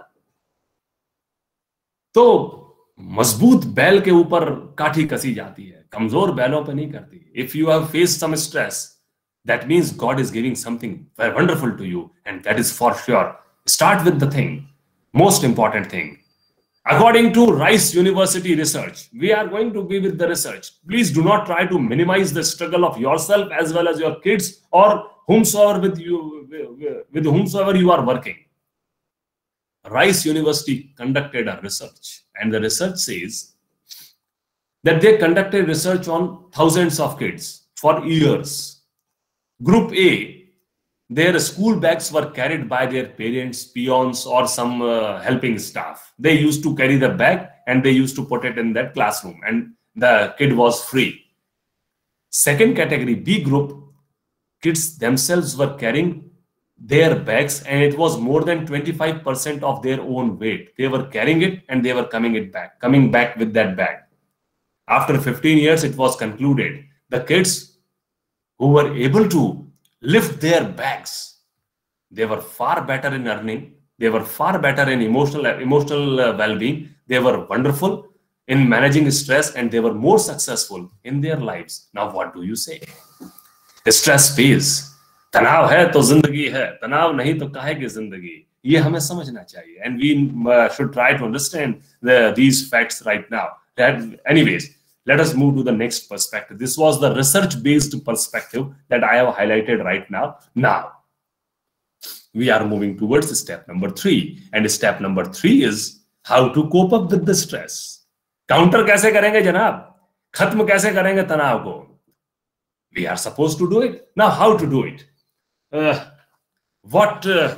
तो मजबूत बैल के ऊपर काठी कसी जाती है, कमजोर बैलों पे नहीं करती. If you have faced some stress, that means God is giving something very wonderful to you, and that is for sure. Start with the thing, most important thing. According to Rice University research, we are going to be with the research. Please do not try to minimize the struggle of yourself as well as your kids or whomsoever with you, with whomsoever you are working. Rice University conducted a research, and the research says that they conducted research on thousands of kids for years. Group A, their school bags were carried by their parents, peons, or some uh, helping staff. They used to carry the bag and they used to put it in that classroom, and the kid was free. Second category, B group, kids themselves were carrying their bags, and it was more than twenty-five percent of their own weight. They were carrying it and they were coming it back, coming back with that bag. After fifteen years, it was concluded the kids who were able to lift their bags, they were far better in earning, they were far better in emotional, emotional uh, well-being, they were wonderful in managing stress, and they were more successful in their lives. Now, what do you say? Stress pays. तनाव है तो जिंदगी है, तनाव नहीं तो काहे की जिंदगी, ये हमें समझना चाहिए, and we uh, should try to understand the, these facts right now. That, anyways, let us move to the next perspective. This was the research-based perspective that I have highlighted right now. Now, we are moving towards step number three, and step number three is how to cope up with the stress. Counter कैसे करेंगे जनाब? खत्म कैसे करेंगे तनाव को? We are supposed to do it. Now, how to do it? Uh, what uh,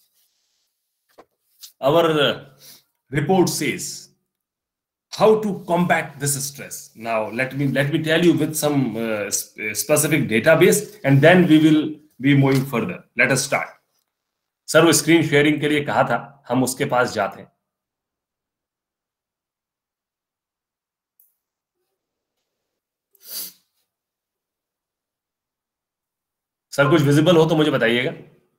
our uh, report says, how to combat this stress. Now, let me let me tell you with some uh, specific database, and then we will be moving further. Let us start. Sir वो screen sharing के लिए कहा था, हम उसके पास जाते हैं. Sir कुछ विजिबल हो तो मुझे बताइएगा.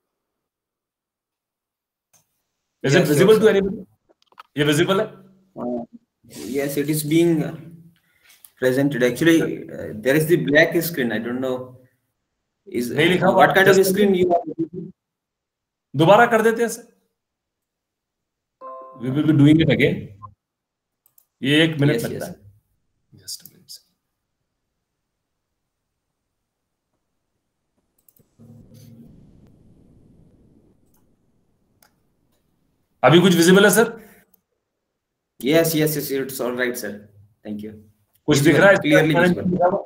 Is it visible to anybody? ये विजिबल है? Uh, yes, it is being presented. Actually, uh, there is the black screen. I don't know. Is uh, what kind of screen you are using? दोबारा कर देते हैं sir. We will be doing it again. ये एक minute लगता है. Just a minute. अभी कुछ विजिबल है sir? Yes, yes, yes, it's all right, sir. Thank you. कुछ दिख रहा है? Clearly visible.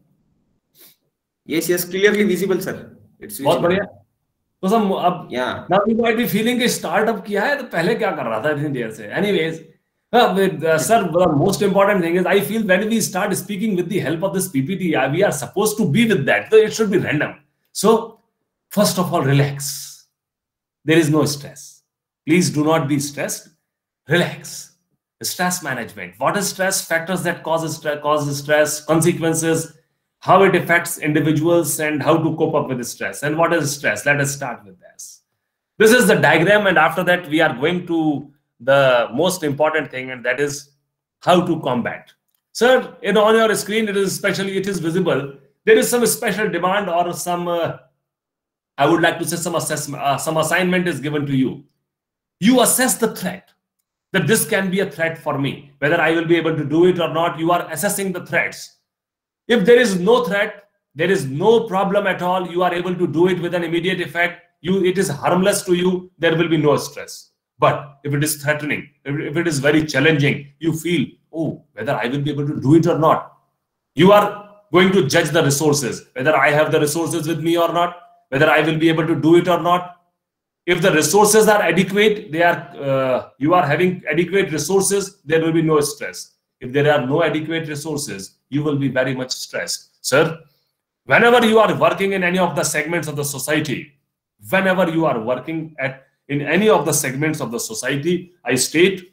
Yes, yes, clearly visible, sir. It's बहुत बढ़िया. तो सब अब yeah. Now you might be feeling कि स्टार्टअप किया है तो पहले क्या कर रहा था इतनी देर से. Anyways, uh, with, uh, sir, the most important thing is I feel when we start speaking with the help of this P P T, uh, we are supposed to be with that. So it should be random. So first of all, relax. There is no stress. Please do not be stressed. Relax. Stress management. What is stress? Factors that cause stress, cause stress, consequences, how it affects individuals, and how to cope up with stress. And what is stress? Let us start with this. This is the diagram, and after that, we are going to the most important thing, and that is how to combat. Sir, in on your screen, it is especially it is visible. There is some special demand or some, uh, I would like to say, some assessment, uh, some assignment is given to you. You assess the threat, that this can be a threat for me. Whether I will be able to do it or not, you are assessing the threats. If there is no threat, there is no problem at all, you are able to do it with an immediate effect, you, it is harmless to you, there will be no stress. But if it is threatening, if, if it is very challenging, you feel, oh, whether I will be able to do it or not. You are going to judge the resources, whether I have the resources with me or not, whether I will be able to do it or not. If the resources are adequate, they are uh, you are having adequate resources, there will be no stress. If there are no adequate resources, you will be very much stressed. Sir, whenever you are working in any of the segments of the society, whenever you are working at in any of the segments of the society, I state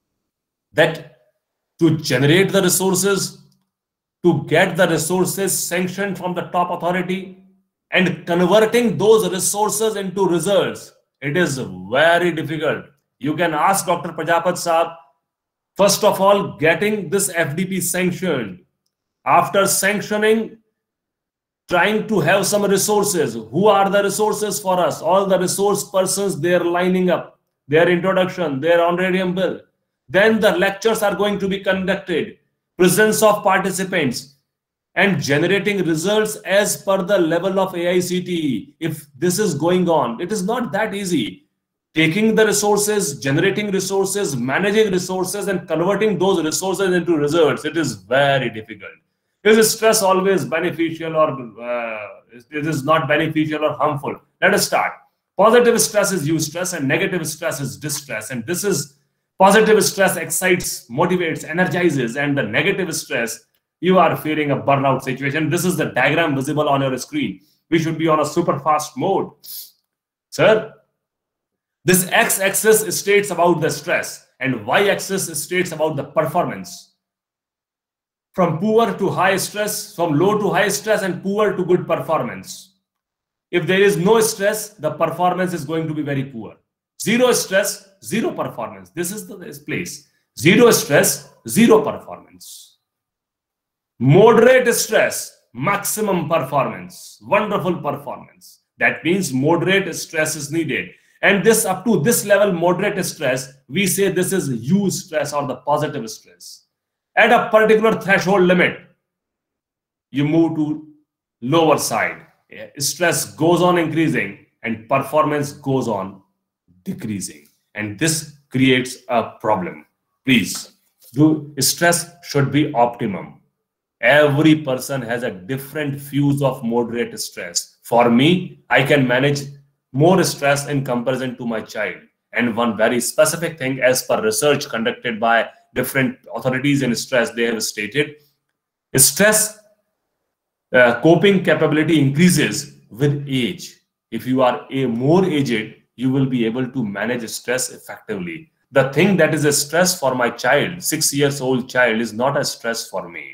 that to generate the resources, to get the resources sanctioned from the top authority, and converting those resources into results, it is very difficult. You can ask Doctor Prajapat Saab, first of all, getting this F D P sanctioned. After sanctioning, trying to have some resources. Who are the resources for us? All the resource persons, they are lining up. Their introduction, their honorarium bill. Then the lectures are going to be conducted. Presence of participants. And generating results as per the level of A I C T E. If this is going on, it is not that easy. Taking the resources, generating resources, managing resources, and converting those resources into results, it is very difficult. Is stress always beneficial or uh, it is not beneficial or harmful? Let us start. Positive stress is eustress and negative stress is distress. And this is Positive stress excites, motivates, energizes, and the negative stress, you are fearing a burnout situation. This is the diagram visible on your screen. We should be on a super fast mode. Sir, this x-axis states about the stress and y-axis states about the performance. From poor to high stress, from low to high stress, and poor to good performance. If there is no stress, the performance is going to be very poor. Zero stress, zero performance. This is the this place. Zero stress, zero performance. Moderate stress, maximum performance. Wonderful performance. That means moderate stress is needed. And this up to this level, moderate stress, we say this is U stress or the positive stress. At a particular threshold limit, you move to lower side. Stress goes on increasing and performance goes on decreasing. And this creates a problem. Please, do stress should be optimum. Every person has a different fuse of moderate stress. For me, I can manage more stress in comparison to my child. And one very specific thing, as per research conducted by different authorities in stress, they have stated, stress uh, coping capability increases with age. If you are a more aged, you will be able to manage stress effectively. The thing that is a stress for my child, six years old child, is not a stress for me.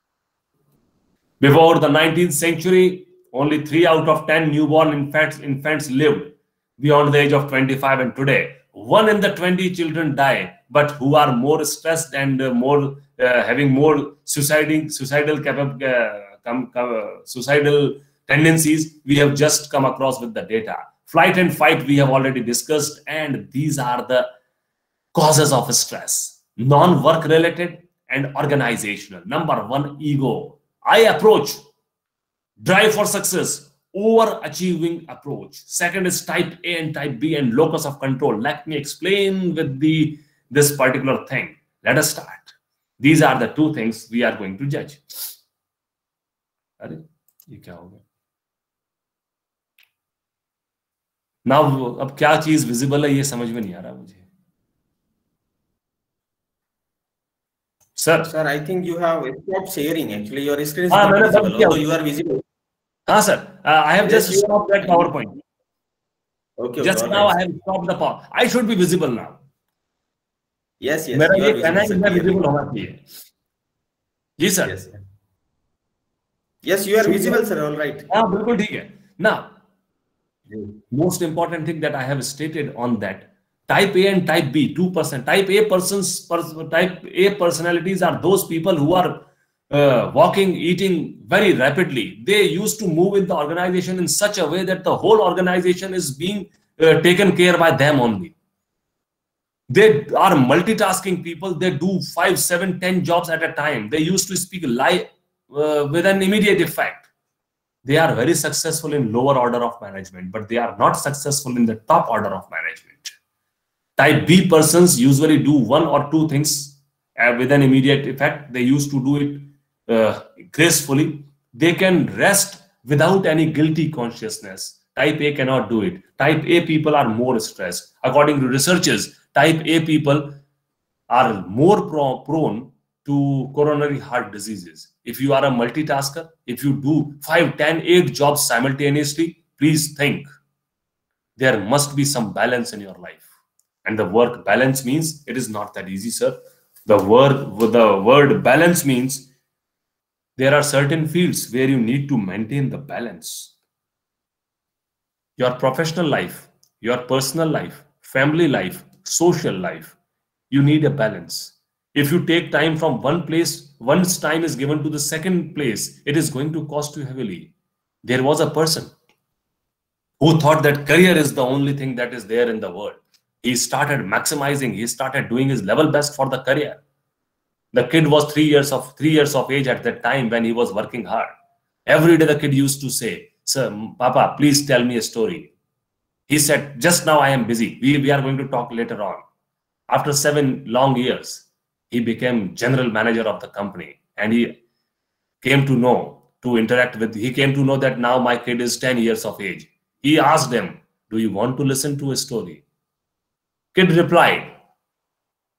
Before the nineteenth century, only three out of ten newborn infants, infants lived beyond the age of twenty-five, and today, one in the twenty children die, but who are more stressed and uh, more uh, having more suiciding, suicidal capab uh, com com suicidal tendencies. We have just come across with the data. Flight and fight we have already discussed, and these are the causes of stress. Non-work related and organizational. Number one, ego. I approach, drive for success, overachieving approach. Second is type A and type B and locus of control. Let me explain with the this particular thing. Let us start. These are the two things we are going to judge. Now, अब क्या चीज visible है ये समझ में नहीं आ रहा मुझे. Sir, sir, I think you have stopped sharing. Actually, your screen is ah, not visible, although you are visible. Ah, sir, uh, I have yes, just stopped that PowerPoint. Okay. Just okay, now right. I have stopped the power. I should be visible now. Yes, yes. मेरा you ये are कहना है कि visible, मैं sir, visible होना चाहिए. जी sir. Yes. Yes, you are visible, sir. All right. हाँ बिल्कुल ठीक है. Now, most important thing that I have stated on that. Type A and type B, two percent. Type A persons, pers type A personalities are those people who are uh, walking, eating very rapidly. They used to move in the organization in such a way that the whole organization is being uh, taken care by them only. They are multitasking people. They do five, seven, ten jobs at a time. They used to speak live uh, with an immediate effect. They are very successful in lower order of management, but they are not successful in the top order of management. Type B persons usually do one or two things uh, with an immediate effect. They used to do it uh, gracefully. They can rest without any guilty consciousness. Type A cannot do it. Type A people are more stressed. According to researchers, type A people are more pro prone to coronary heart diseases. If you are a multitasker, if you do five, ten, eight jobs simultaneously, please think there must be some balance in your life. And the word balance means it is not that easy, sir. The word, the word balance means there are certain fields where you need to maintain the balance. Your professional life, your personal life, family life, social life, you need a balance. If you take time from one place, once time is given to the second place, it is going to cost you heavily. There was a person who thought that career is the only thing that is there in the world. He started maximizing, he started doing his level best for the career. The kid was three years of three years of age at that time when he was working hard. Every day the kid used to say, "Sir, Papa, please tell me a story." He said, "Just now I am busy. We, we are going to talk later on." After seven long years, he became general manager of the company, and he came to know, to interact with, he came to know that now my kid is ten years of age. He asked them, "Do you want to listen to a story?" Kid replied,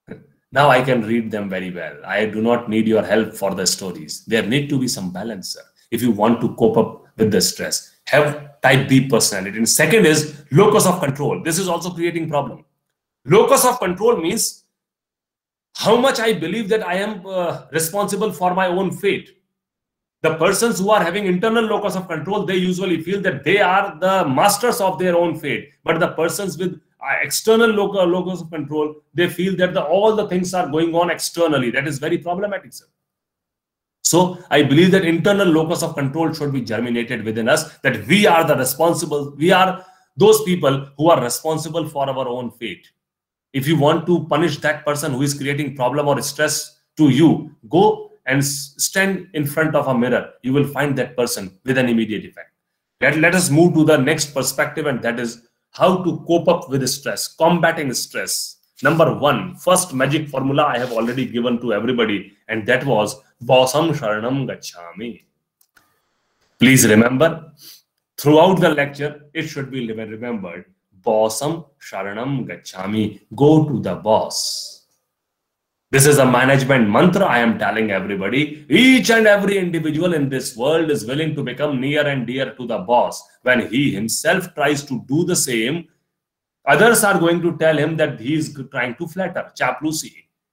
Now I can read them very well. I do not need your help for the stories. There need to be some balance, sir. If you want to cope up with the stress, have type B personality. And second is locus of control. This is also creating problem. Locus of control means how much I believe that I am uh, responsible for my own fate. The persons who are having internal locus of control, they usually feel that they are the masters of their own fate. But the persons with external locus of control, they feel that the, all the things are going on externally. That is very problematic, sir. So I believe that internal locus of control should be germinated within us, that we are the responsible, we are those people who are responsible for our own fate. If you want to punish that person who is creating problem or stress to you, go and stand in front of a mirror. You will find that person with an immediate effect. Let, let us move to the next perspective, and that is how to cope up with stress, combating stress. Number one, first magic formula I have already given to everybody, and that was Bosam Sharanam Gacchami. Please remember, throughout the lecture, it should be remembered, Bosam Sharanam Gacchami. Go to the boss. This is a management mantra I am telling everybody. Each and every individual in this world is willing to become near and dear to the boss. When he himself tries to do the same, others are going to tell him that he is trying to flatter, chaplacy.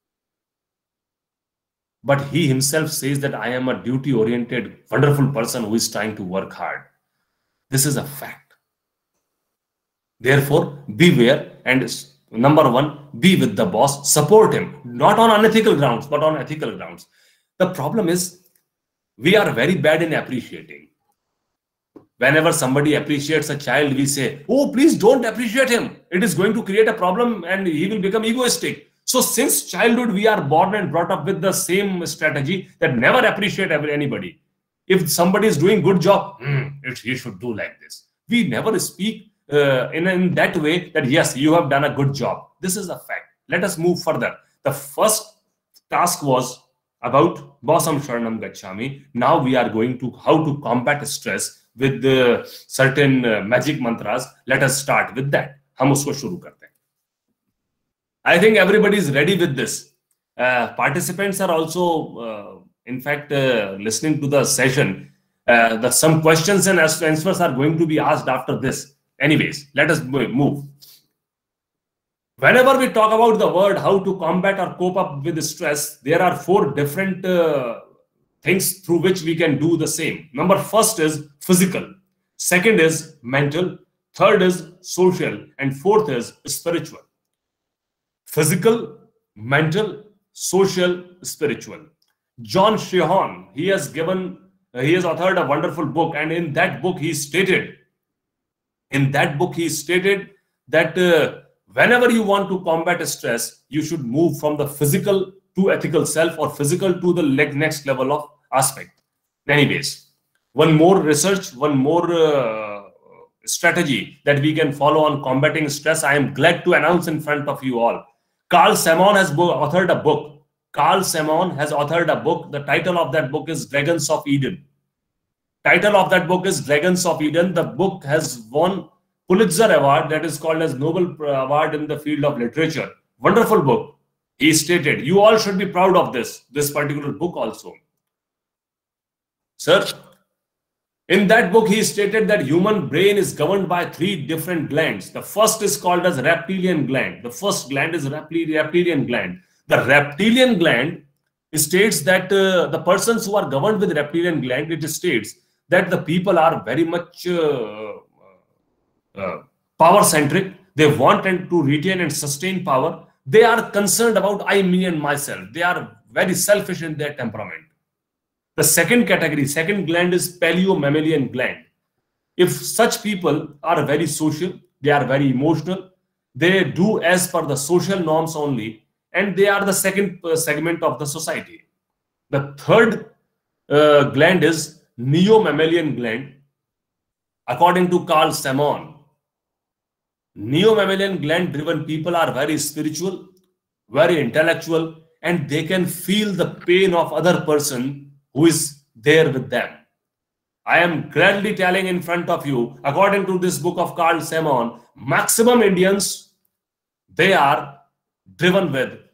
But he himself says that I am a duty-oriented, wonderful person who is trying to work hard. This is a fact. Therefore, beware and number one, be with the boss, support him, not on unethical grounds, but on ethical grounds. The problem is, we are very bad in appreciating. Whenever somebody appreciates a child, we say, oh, please don't appreciate him. It is going to create a problem and he will become egoistic. So since childhood, we are born and brought up with the same strategy that never appreciate anybody. If somebody is doing good job, hmm, it, he should do like this. We never speak Uh, in, in that way that yes, you have done a good job. This is a fact. Let us move further. The first task was about Bosam Sharanam Gacchami. Now we are going to how to combat stress with the certain uh, magic mantras. Let us start with that. हम उसको शुरू करते हैं. I think everybody is ready with this. Uh, participants are also, uh, in fact, uh, listening to the session. Uh, the, some questions and answers are going to be asked after this. Anyways, let us move. Whenever we talk about the word how to combat or cope up with stress, there are four different uh, things through which we can do the same. Number first is physical. Second is mental. Third is social. And fourth is spiritual. Physical, mental, social, spiritual. John Sheehan, he has given, uh, he has authored a wonderful book, and in that book he stated, In that book, he stated that uh, whenever you want to combat stress, you should move from the physical to ethical self or physical to the next level of aspect. Anyways, one more research, one more uh, strategy that we can follow on combating stress, I am glad to announce in front of you all. Carl Sammon has authored a book. Carl Sammon has authored a book. The title of that book is Dragons of Eden. Title of that book is Dragons of Eden. The book has won Pulitzer Award, that is called as Nobel Award in the field of literature. Wonderful book. He stated, you all should be proud of this, this particular book also. Sir, in that book, he stated that human brain is governed by three different glands. The first is called as reptilian gland. The first gland is reptilian gland. The reptilian gland states that uh, the persons who are governed with reptilian gland, it states that the people are very much uh, uh, power-centric. They want and to retain and sustain power. They are concerned about I, me, and myself. They are very selfish in their temperament. The second category, second gland is paleo-mammalian gland. If such people are very social, they are very emotional, they do as per the social norms only, and they are the second uh, segment of the society. The third uh, gland is neo-mammalian gland. According to Carl Sammon, neo-mammalian gland driven people are very spiritual, very intellectual, and they can feel the pain of other person who is there with them. I am gladly telling in front of you, according to this book of Carl Sammon, maximum Indians, they are driven with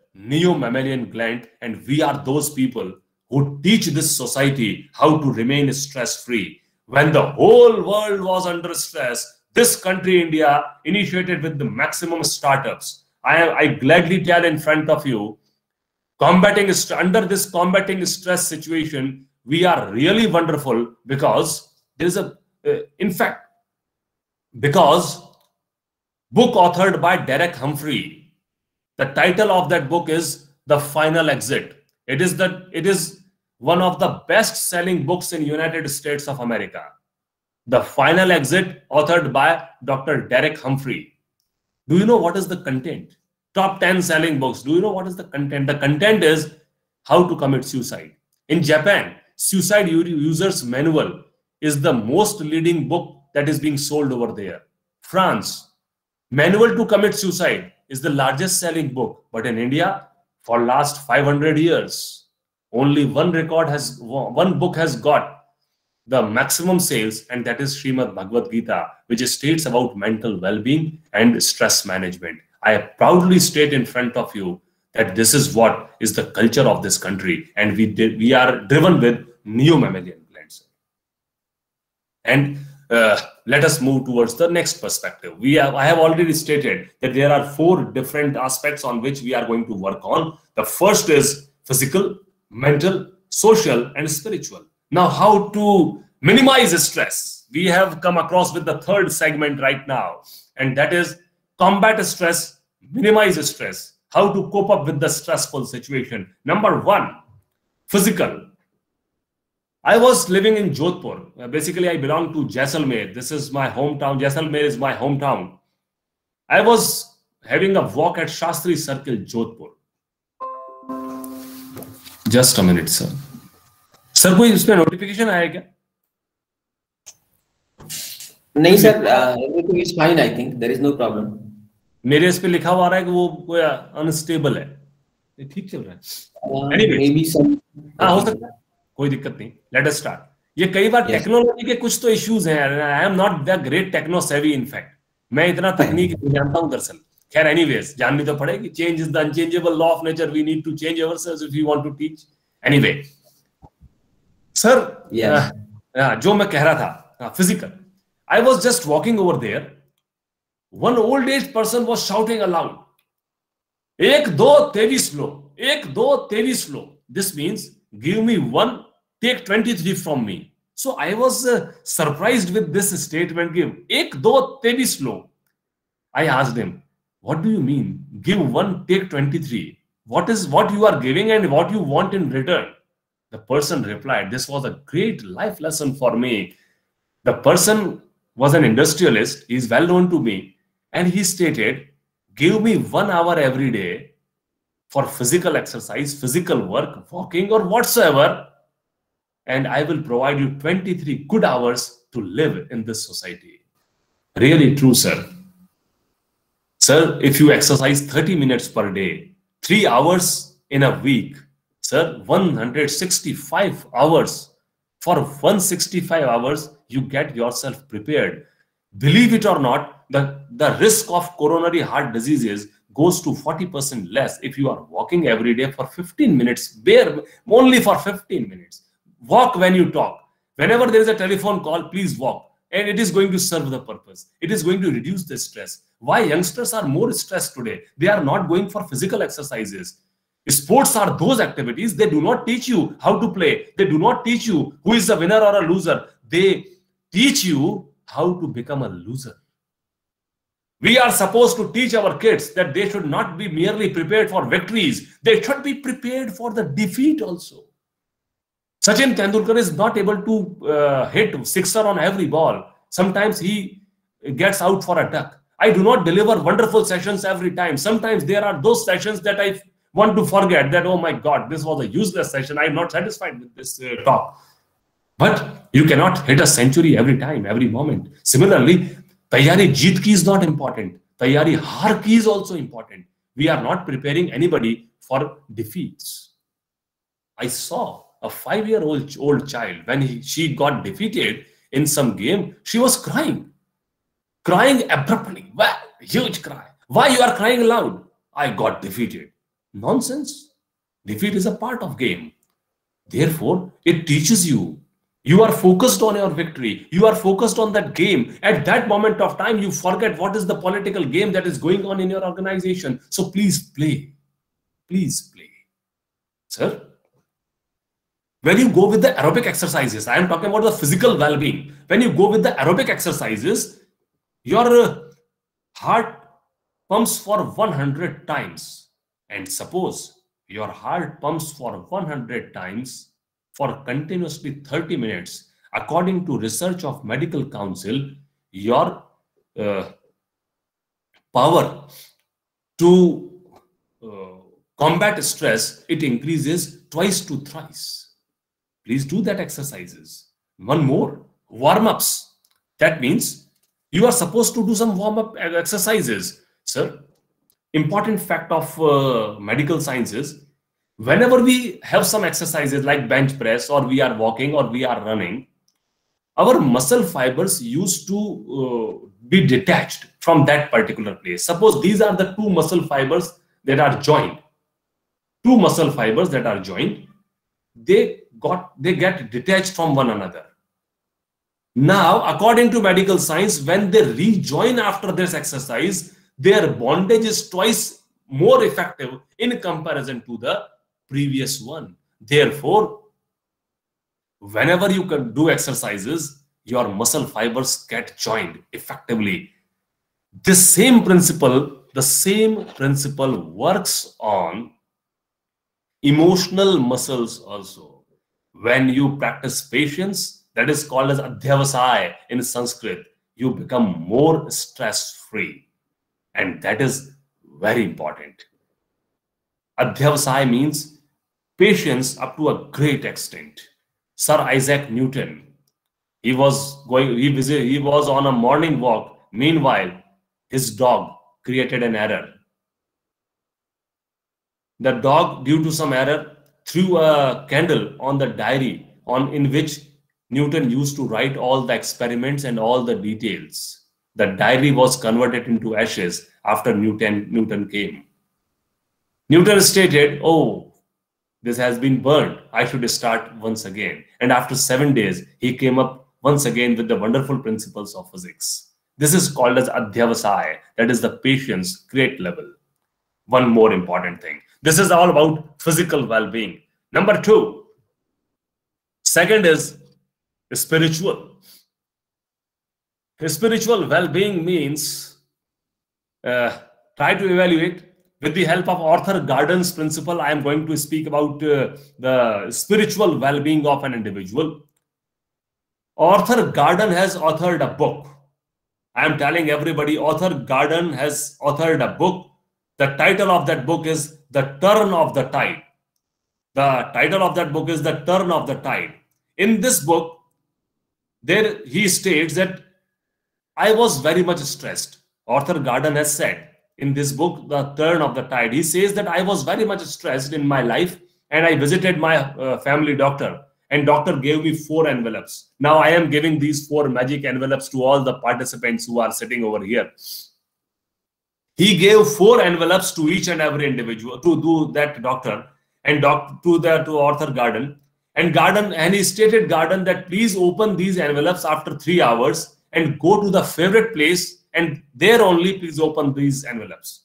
neo-mammalian gland, and we are those people who teach this society how to remain stress-free. When the whole world was under stress, this country, India, initiated with the maximum startups. I, I gladly tell in front of you, combating under this combating stress situation, we are really wonderful because there is a, uh, in fact, because book authored by Derek Humphrey. The title of that book is The Final Exit. It is the it is one of the best-selling books in United States of America. The Final Exit, authored by Doctor Derek Humphrey. Do you know what is the content? Top ten selling books. Do you know what is the content? The content is how to commit suicide. In Japan, Suicide User's Manual is the most leading book that is being sold over there. France, Manual to Commit Suicide is the largest selling book. But in India, for last five hundred years, only one record has, one book has got the maximum sales, and that is Srimad Bhagavad Gita, which states about mental well-being and stress management. I proudly state in front of you that this is what is the culture of this country, and we did, we are driven with neo-mammalian glands. And uh, let us move towards the next perspective. We have, I have already stated that there are four different aspects on which we are going to work on. The first is physical, mental, social, and spiritual. Now, how to minimize stress? We have come across with the third segment right now, and that is combat stress, minimize stress, how to cope up with the stressful situation. Number one, physical. I was living in Jodhpur. Uh, basically, I belong to Jaisalmer. This is my hometown. Jaisalmer is my hometown. I was having a walk at Shastri Circle, Jodhpur. Just a minute, sir. Sir कोई इसमें notification आया क्या? नहीं sir, everything is fine. I think there is no problem. मेरे इस पे लिखा हुआ आ रहा है कि वो कोई अनस्टेबल है. ये ठीक चल रहा है. Anyway, maybe some. हाँ हो सकता है. कोई दिक्कत नहीं. Let us start. ये कई बार टेक्नोलॉजी के कुछ तो इश्यूज हैं. I am not the great techno savvy in fact. मैं इतना तकनीक नहीं जानता हूँ दरअसल. खैर anyways, जाननी तो पड़ेगी. Change is the unchangeable law of nature. We need to change ourselves if we want to teach. Anyway. Sir, yeah. uh, जो मैं कह रहा था, physical. I was just walking over there. One old age person was shouting aloud. एक दो तेईस लो, एक दो तेईस लो. This means give me one, take twenty-three from me. So I was uh, surprised with this statement. Give एक दो तेईस लो. I asked him, what do you mean? Give one, take twenty-three. What is what you are giving and what you want in return? The person replied, this was a great life lesson for me. The person was an industrialist. He is well known to me. And he stated, give me one hour every day for physical exercise, physical work, walking or whatsoever. And I will provide you twenty-three good hours to live in this society. Really true, sir. Sir, if you exercise thirty minutes per day, three hours in a week, sir, one hundred sixty-five hours. For one hundred sixty-five hours, you get yourself prepared. Believe it or not, the, the risk of coronary heart diseases goes to forty percent less if you are walking every day for fifteen minutes, bare, only for fifteen minutes. Walk when you talk. Whenever there is a telephone call, please walk. And it is going to serve the purpose. It is going to reduce the stress. Why youngsters are more stressed today? They are not going for physical exercises. Sports are those activities. They do not teach you how to play. They do not teach you who is a winner or a loser. They teach you how to become a loser. We are supposed to teach our kids that they should not be merely prepared for victories. They should be prepared for the defeat also. Sachin Tendulkar is not able to uh, hit sixer on every ball. Sometimes he gets out for a duck. I do not deliver wonderful sessions every time. Sometimes there are those sessions that I want to forget that, oh my God, this was a useless session. I am not satisfied with this uh, talk. But you cannot hit a century every time, every moment. Similarly, Tayyari jeet ki is not important. Tayyari har ki is also important. We are not preparing anybody for defeats. I saw a five-year-old old child, when he, she got defeated in some game, she was crying. Crying abruptly. Well, huge cry. Why you are crying loud? I got defeated. Nonsense. Defeat is a part of game. Therefore, it teaches you. You are focused on your victory. You are focused on that game. At that moment of time, you forget what is the political game that is going on in your organization. So please play. Please play. Sir, when you go with the aerobic exercises, I am talking about the physical well-being. When you go with the aerobic exercises, your heart pumps for one hundred times. And suppose your heart pumps for one hundred times for continuously thirty minutes. According to research of Medical Council, your uh, power to uh, combat stress, it increases twice to thrice. Please do that exercises. One more, warm-ups. That means you are supposed to do some warm-up exercises. Sir, important fact of uh, medical sciences, whenever we have some exercises like bench press, or we are walking, or we are running, our muscle fibers used to uh, be detached from that particular place. Suppose these are the two muscle fibers that are joined. Two muscle fibers that are joined, they got they get detached from one another. Now, according to medical science, when they rejoin after this exercise, their bondage is twice more effective in comparison to the previous one. Therefore, whenever you can do exercises, your muscle fibers get joined effectively. This same principle, the same principle works on emotional muscles also. When you practice patience, that is called as adhyavasaya in Sanskrit, you become more stress-free. And that is very important. Adhyavasaya means patience up to a great extent. Sir Isaac Newton, he was going, he, visit, he was on a morning walk. Meanwhile, his dog created an error. The dog, due to some error, threw a candle on the diary on in which Newton used to write all the experiments and all the details. The diary was converted into ashes after Newton, Newton came. Newton stated, oh, this has been burned. I should start once again. And after seven days, he came up once again with the wonderful principles of physics. This is called as adhyavasaya. That is the patience, great level. One more important thing. This is all about physical well-being. Number two, second is spiritual. Spiritual well-being means uh, try to evaluate. With the help of Arthur Garden's principle, I am going to speak about uh, the spiritual well-being of an individual. Arthur Garden has authored a book. I am telling everybody, Arthur Garden has authored a book. The title of that book is The Turn of the Tide. The title of that book is The Turn of the Tide. In this book, there he states that I was very much stressed. Arthur Garden has said in this book, The Turn of the Tide, he says that I was very much stressed in my life, and I visited my uh, family doctor, and doctor gave me four envelopes. Now I am giving these four magic envelopes to all the participants who are sitting over here. He gave four envelopes to each and every individual, to do that doctor, and doc, to the to Arthur Garden. And Garden, and he stated Garden that please open these envelopes after three hours and go to the favorite place, and there only please open these envelopes.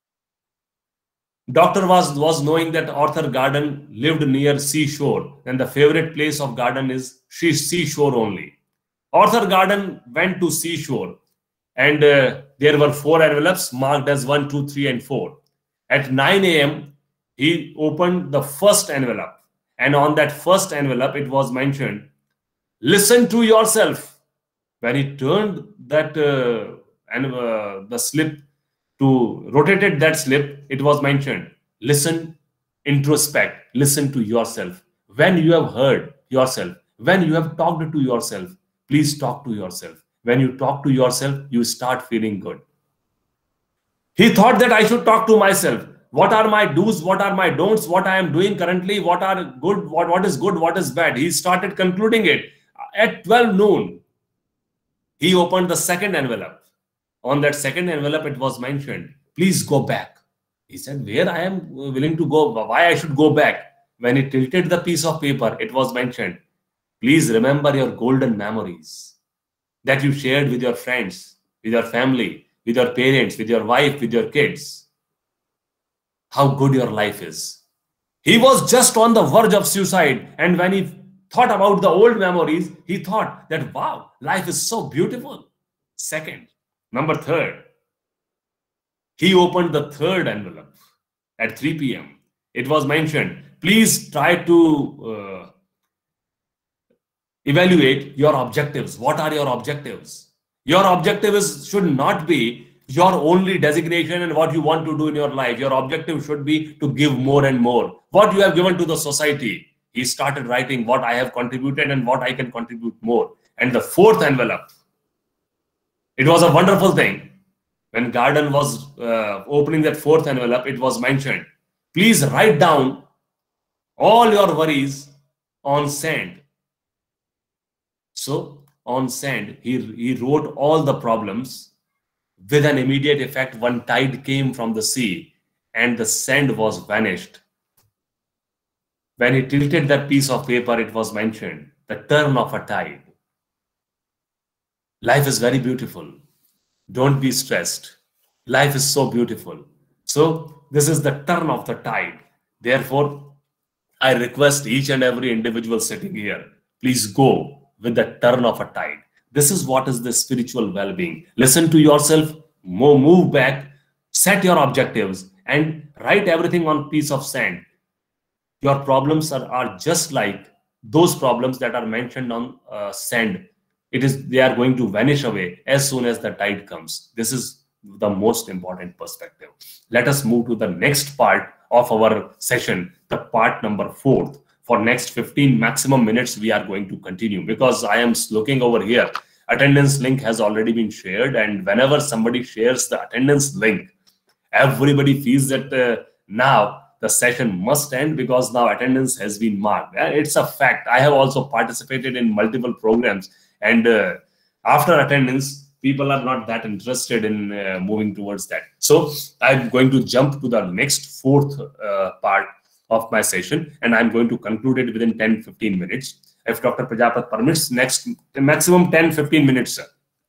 Doctor was, was knowing that Arthur Garden lived near seashore, and the favorite place of Garden is seashore only. Arthur Garden went to seashore, and uh, there were four envelopes marked as one, two, three, and four. At nine A M, he opened the first envelope, and on that first envelope, it was mentioned, listen to yourself. When he turned that uh, and uh, the slip to rotated that slip, it was mentioned, listen, introspect, listen to yourself. When you have heard yourself, when you have talked to yourself, please talk to yourself. When you talk to yourself, you start feeling good. He thought that I should talk to myself. What are my do's? What are my don'ts? What I am doing currently? What are good? What, what is good? What is bad? He started concluding it. At twelve noon, he opened the second envelope. On that second envelope, it was mentioned, please go back. He said, where I am willing to go, why I should go back. When he tilted the piece of paper, it was mentioned, please remember your golden memories that you shared with your friends, with your family, with your parents, with your wife, with your kids. How good your life is. He was just on the verge of suicide, and when he thought about the old memories, he thought that, wow, life is so beautiful. Second, number third, he opened the third envelope at three p m It was mentioned, please try to uh, evaluate your objectives. What are your objectives? Your objectives should not be your only designation and what you want to do in your life. Your objective should be to give more and more. What you have given to the society. He started writing what I have contributed and what I can contribute more. And the fourth envelope, it was a wonderful thing. When Garden was uh, opening that fourth envelope, it was mentioned, please write down all your worries on sand. So on sand, he, he wrote all the problems. With an immediate effect, one tide came from the sea and the sand was vanished. When he tilted that piece of paper, it was mentioned, the turn of a tide. Life is very beautiful. Don't be stressed. Life is so beautiful. So this is the turn of the tide. Therefore, I request each and every individual sitting here, please go with the turn of a tide. This is what is the spiritual well-being. Listen to yourself, move back, set your objectives, and write everything on a piece of sand. Your problems are, are just like those problems that are mentioned on uh, sand. It is, they are going to vanish away as soon as the tide comes. This is the most important perspective. Let us move to the next part of our session, the part number fourth. For next fifteen maximum minutes, we are going to continue because I am looking over here. Attendance link has already been shared, and whenever somebody shares the attendance link, everybody feels that uh, now the session must end because now attendance has been marked. It's a fact. I have also participated in multiple programs, and uh, after attendance, people are not that interested in uh, moving towards that. So I'm going to jump to the next fourth uh, part of my session, and I'm going to conclude it within ten to fifteen minutes. If Doctor Prajapat permits, next maximum ten to fifteen minutes, sir.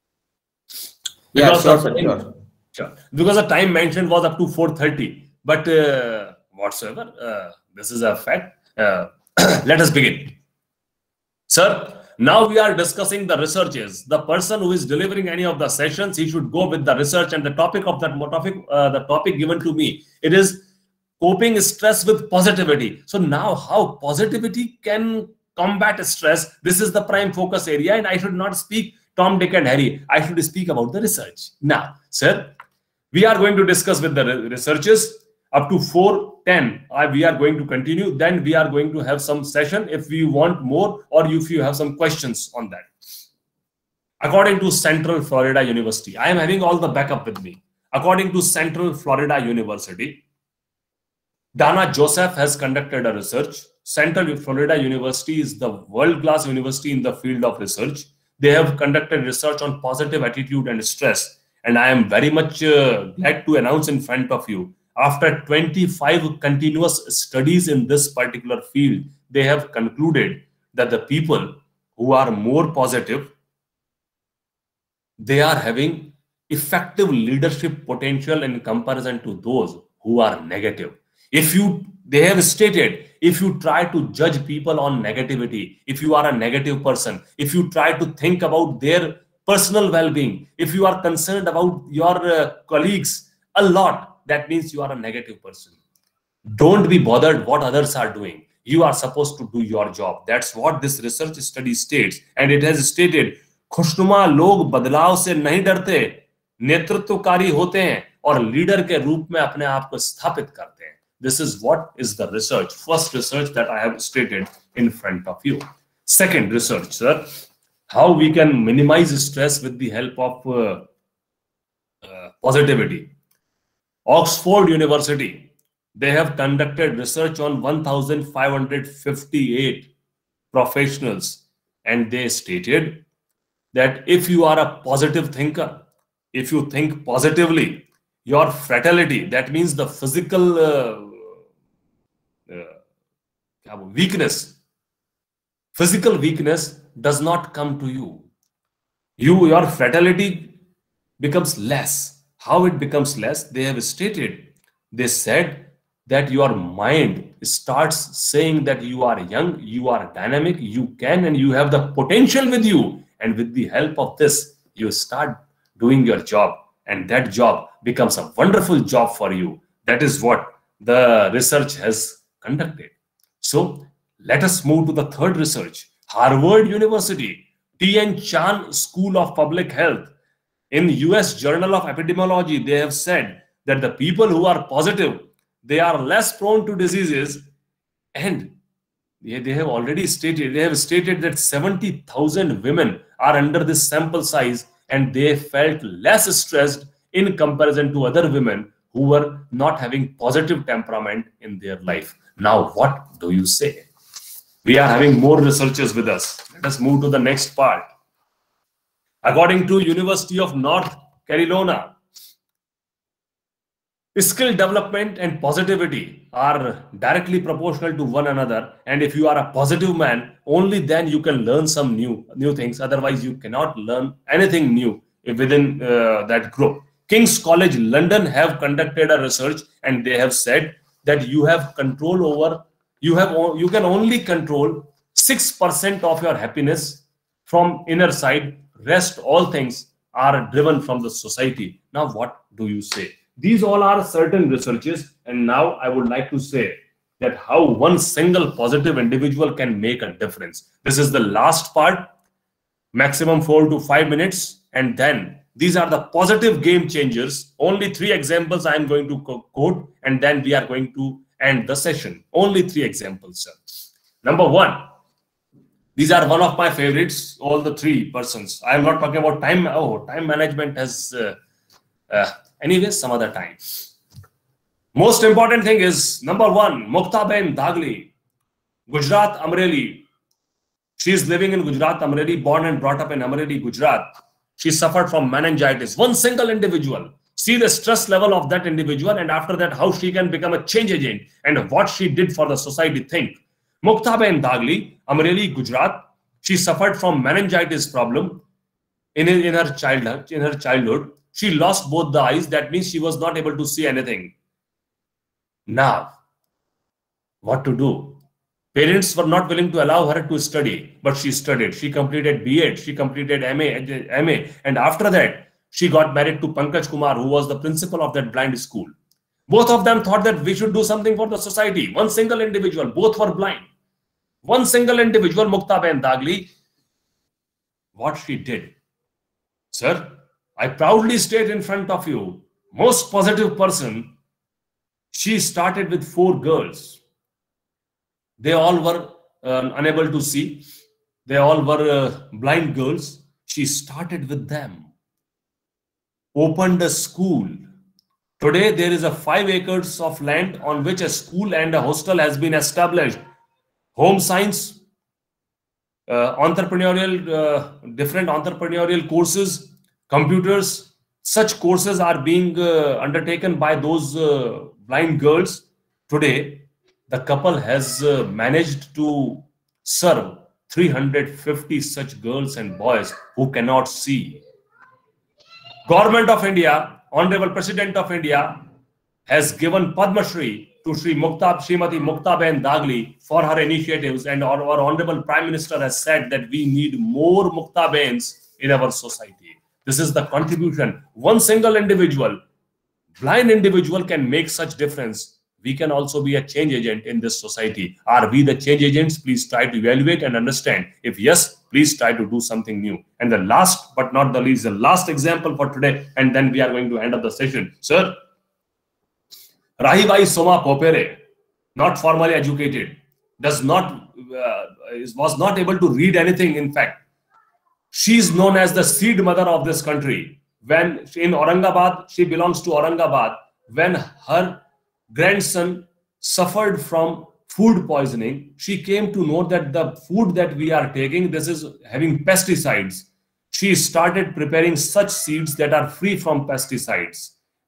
Yeah, because sure, the sir, time, sure. sure. Because the time mentioned was up to four thirty, but uh, whatsoever, uh, this is a fact. Uh, let us begin. Sir, now we are discussing the researches. The person who is delivering any of the sessions, he should go with the research, and the topic of that topic, uh, the topic given to me, it is coping stress with positivity. So now how positivity can combat stress, this is the prime focus area, and I should not speak Tom, Dick and Harry. I should speak about the research. Now, sir, we are going to discuss with the researchers up to four ten. Uh, we are going to continue. Then we are going to have some session if we want more or if you have some questions on that. According to Central Florida University, I am having all the backup with me. According to Central Florida University, Dana Joseph has conducted a research. Central Florida University is the world-class university in the field of research. They have conducted research on positive attitude and stress. And I am very much uh, glad to announce in front of you, after twenty-five continuous studies in this particular field, they have concluded that the people who are more positive, they are having effective leadership potential in comparison to those who are negative. If you, they have stated, if you try to judge people on negativity, if you are a negative person, if you try to think about their personal well-being, if you are concerned about your uh, colleagues a lot, that means you are a negative person. Don't be bothered what others are doing. You are supposed to do your job. That's what this research study states. And it has stated, खुशनुमा लोग बदलाव से नहीं डरते, नेतृत्वकारी होते हैं और leader के रूप में अपने आप को स्थापित करते हैं. This is what is the research, first research that I have stated in front of you. Second research, sir, how we can minimize stress with the help of uh, uh, positivity. Oxford University, they have conducted research on one thousand five hundred fifty-eight professionals, and they stated that if you are a positive thinker, if you think positively, your fertility, that means the physical uh, uh, weakness, physical weakness does not come to you. You, your fertility becomes less. How it becomes less? They have stated, they said that your mind starts saying that you are young, you are dynamic, you can, and you have the potential with you. And with the help of this, you start doing your job, and that job becomes a wonderful job for you. That is what the research has conducted. So let us move to the third research. Harvard University, T N Chan School of Public Health. In U S Journal of Epidemiology, they have said that the people who are positive, they are less prone to diseases, and they have already stated, they have stated that seventy thousand women are under this sample size, and they felt less stressed in comparison to other women who were not having positive temperament in their life. Now, what do you say? We are having more researchers with us. Let us move to the next part. According to University of North Carolina, skill development and positivity are directly proportional to one another. And if you are a positive man, only then you can learn some new, new things. Otherwise, you cannot learn anything new within uh, that group. King's College London have conducted a research, and they have said that you have control over, you have, you can only control six percent of your happiness from inner side. Rest, all things are driven from the society. Now, what do you say? These all are certain researches, and now I would like to say that how one single positive individual can make a difference. This is the last part, maximum four to five minutes, and then these are the positive game changers. Only three examples I am going to quote, and then we are going to end the session. Only three examples, sir. Number one, these are one of my favorites, all the three persons. I am not talking about time. Oh, time management has, uh, uh, anyways, some other time. Most important thing is, number one, Muktaben Dagli, Gujarat, Amreli. She is living in Gujarat, Amreli, born and brought up in Amreli, Gujarat. She suffered from meningitis. One single individual. See the stress level of that individual, and after that, how she can become a change agent and what she did for the society. Think. Muktaben Dagli, Amreli, Gujarat. She suffered from meningitis problem in, in her childhood. In her childhood, she lost both the eyes. That means she was not able to see anything. Now, what to do? Parents were not willing to allow her to study, but she studied. She completed B Ed, she completed M A, M A, and after that, she got married to Pankaj Kumar, who was the principal of that blind school. Both of them thought that we should do something for the society. One single individual, both were blind. One single individual, Muktaben Dagli, what she did. Sir, I proudly state in front of you, most positive person, she started with four girls. They all were uh, unable to see. They all were uh, blind girls. She started with them. Opened a school. Today, there is a five acres of land on which a school and a hostel has been established. Home science, uh, entrepreneurial, uh, different entrepreneurial courses, computers. Such courses are being uh, undertaken by those uh, blind girls. Today, the couple has uh, managed to serve three hundred fifty such girls and boys who cannot see. Government of India, Honorable President of India, has given Padma Shri to Shri Mukta, Srimati Muktaben Dagli for her initiatives, and our, our Honorable Prime Minister has said that we need more Muktabens in our society. This is the contribution. One single individual, blind individual, can make such difference. We can also be a change agent in this society. Are we the change agents? Please try to evaluate and understand. If yes, please try to do something new. And the last but not the least, the last example for today, and then we are going to end up the session. Sir, Rahibai Soma Popere, not formally educated, does not, uh, was not able to read anything. In fact, she is known as the seed mother of this country. When in Aurangabad, she belongs to Aurangabad. When her grandson suffered from food poisoning, she came to know that the food that we are taking, this is having pesticides. She started preparing such seeds that are free from pesticides.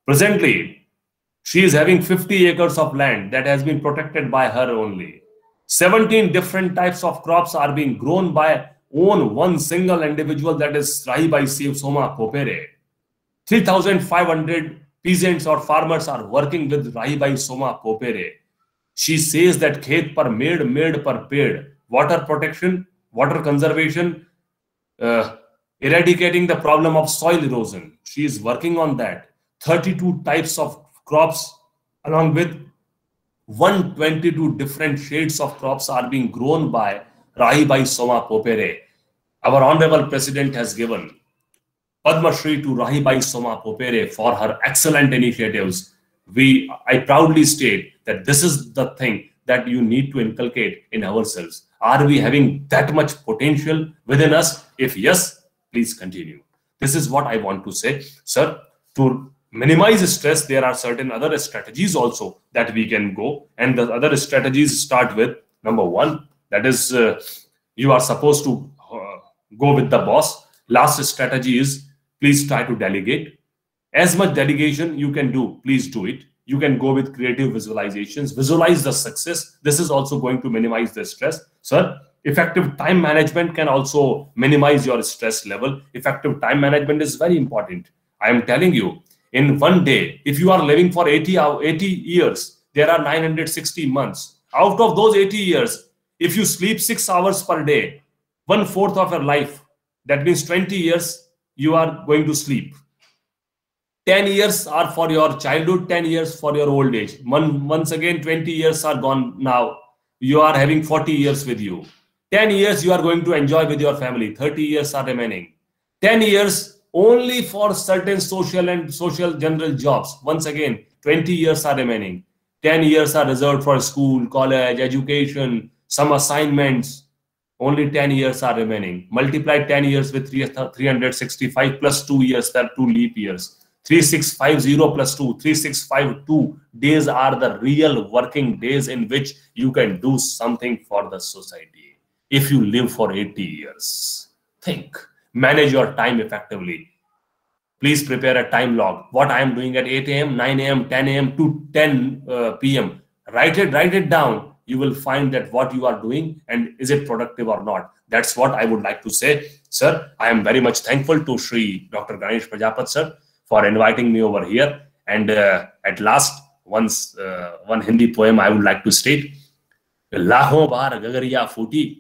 Presently, she is having fifty acres of land that has been protected by her only. seventeen different types of crops are being grown by own one single individual, that is Rahibai Soma Popere. three thousand five hundred peasants or farmers are working with Rahibai Soma Popere. She says that khet par med, med par ped, water protection, water conservation, uh, eradicating the problem of soil erosion. She is working on that. thirty-two types of crops along with one hundred twenty-two different shades of crops are being grown by Rahibai Soma Popere. Our Honorable President has given Padma Shri to Rahibai Soma Popere for her excellent initiatives. We, I proudly state that this is the thing that you need to inculcate in ourselves. Are we having that much potential within us? If yes, please continue. This is what I want to say, sir. To minimize stress, there are certain other strategies also that we can go. And the other strategies start with, number one, that is uh, you are supposed to uh, go with the boss. Last strategy is please try to delegate. As much delegation you can do, please do it. You can go with creative visualizations, visualize the success. This is also going to minimize the stress. Sir, effective time management can also minimize your stress level. Effective time management is very important. I am telling you, in one day, if you are living for eighty, eighty years, there are nine hundred sixty months. Out of those eighty years, if you sleep six hours per day, one fourth of your life, that means twenty years, you are going to sleep. ten years are for your childhood, ten years for your old age. One, once again, twenty years are gone now. You are having forty years with you. ten years you are going to enjoy with your family. thirty years are remaining. ten years only for certain social and social general jobs. Once again, twenty years are remaining. ten years are reserved for school, college, education, some assignments. Only ten years are remaining. Multiply ten years with three hundred sixty-five plus two years, that two leap years. three six five zero plus two, three six five two days are the real working days in which you can do something for the society. If you live for eighty years, think, manage your time effectively. Please prepare a time log. What I am doing at eight A M, nine A M, ten A M to ten P M Write it, write it down. You will find that what you are doing and is it productive or not. That's what I would like to say. Sir, I am very much thankful to Shri Doctor Ganesh Prajapat, sir, for inviting me over here. And uh, at last, once uh, one Hindi poem I would like to state. Lakhon baar gagariya futi,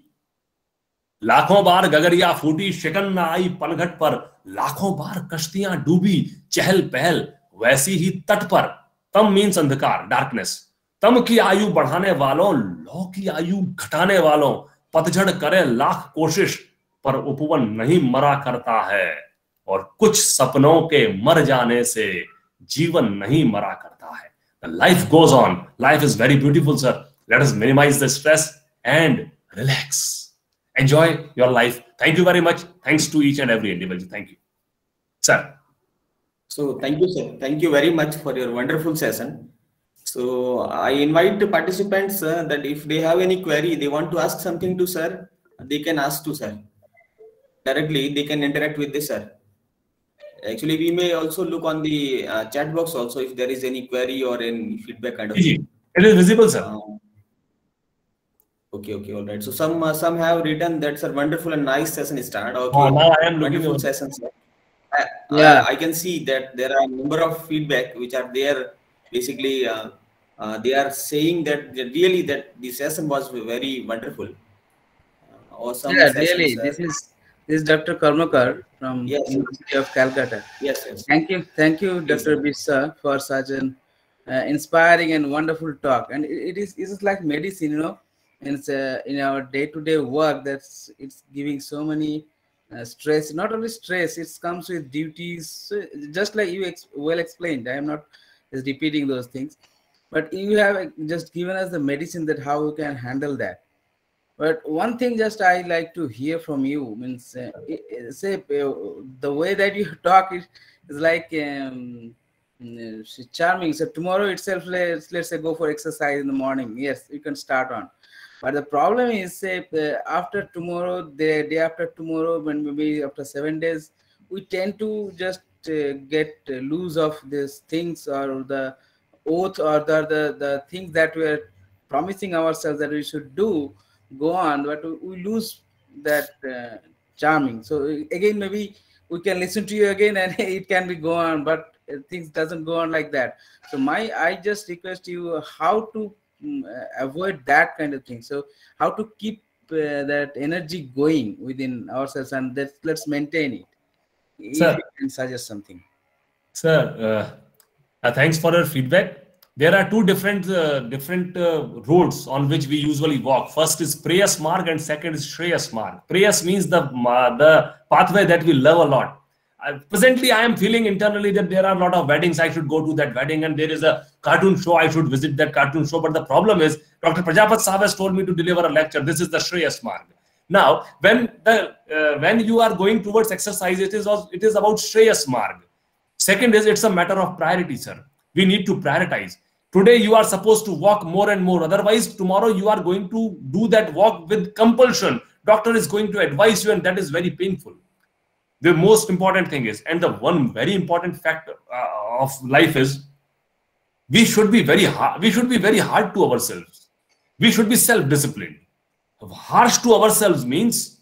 लाखों बार गगरिया फूटी, शिकन न आई पनघट पर, लाखों बार कश्तियां डूबी चहल पहल वैसी ही तट पर. तम मीन्स अंधकार, डार्कनेस. तम की आयु बढ़ाने वालों, लौ की आयु घटाने वालों, पतझड़ करे लाख कोशिश पर उपवन नहीं मरा करता है, और कुछ सपनों के मर जाने से जीवन नहीं मरा करता है. The life goes on. Life is very beautiful, sir. Let us minimize the stress and relax. Enjoy your life. Thank you very much. Thanks to each and every individual. Thank you, sir. So thank you, sir. Thank you very much for your wonderful session. So I invite the participants uh, that if they have any query, they want to ask something to sir, they can ask to sir. Directly, they can interact with the sir. Actually, we may also look on the uh, chat box also if there is any query or any feedback kind of thing. It is visible, sir. Uh, Okay, okay, all right. So some uh, some have written that's a wonderful and nice session start. Okay, oh, now I am looking wonderful at session. I, yeah, I, I can see that there are a number of feedback which are there. Basically, uh, uh, they are saying that really that the session was very wonderful. Uh, awesome. yeah, session, really. Sir. This is this is Doctor Karmakar from yes. University of Calcutta. Yes, yes. Thank you, thank you, Doctor Bisa, for such an uh, inspiring and wonderful talk. And it, it is it is like medicine, you know. And it's, uh, in our day-to-day work, that's it's giving so many uh, stress. Not only stress, it comes with duties. So just like you ex well explained, I am not just repeating those things, but you have just given us the medicine that how we can handle that. But one thing just I like to hear from you means uh, say uh, the way that you talk is, is like um, charming. So tomorrow itself, let's let's say go for exercise in the morning. Yes, you can start on. But the problem is, say, after tomorrow, the day after tomorrow, when maybe after seven days, we tend to just uh, get uh, loose of these things or the oath or the, the the things that we are promising ourselves that we should do go on, but we lose that uh, charming. So again, maybe we can listen to you again and it can be go on, but things doesn't go on like that. So my I just request you how to um, avoid that kind of thing. So how to keep uh, that energy going within ourselves, and that let's maintain it. If Sir, you can suggest something. Sir, uh, uh, thanks for your feedback. There are two different uh, different uh, roads on which we usually walk. First is Preyas Marg and second is Shreyas Marg. Preyas means the uh, the pathway that we love a lot. Uh, presently, I am feeling internally that there are a lot of weddings. I should go to that wedding, and there is a cartoon show. I should visit that cartoon show. But the problem is, Doctor Prajapat Sahab has told me to deliver a lecture. This is the Shreyas Marg. Now, when the uh, when you are going towards exercise, it is also, it is about Shreyas Marg. Second is, it's a matter of priority, sir. We need to prioritize. Today, you are supposed to walk more and more. Otherwise, tomorrow you are going to do that walk with compulsion. Doctor is going to advise you, and that is very painful. The most important thing is, and the one very important factor uh, of life is, we should be very hard. We should be very hard to ourselves. We should be self-disciplined. Harsh to ourselves means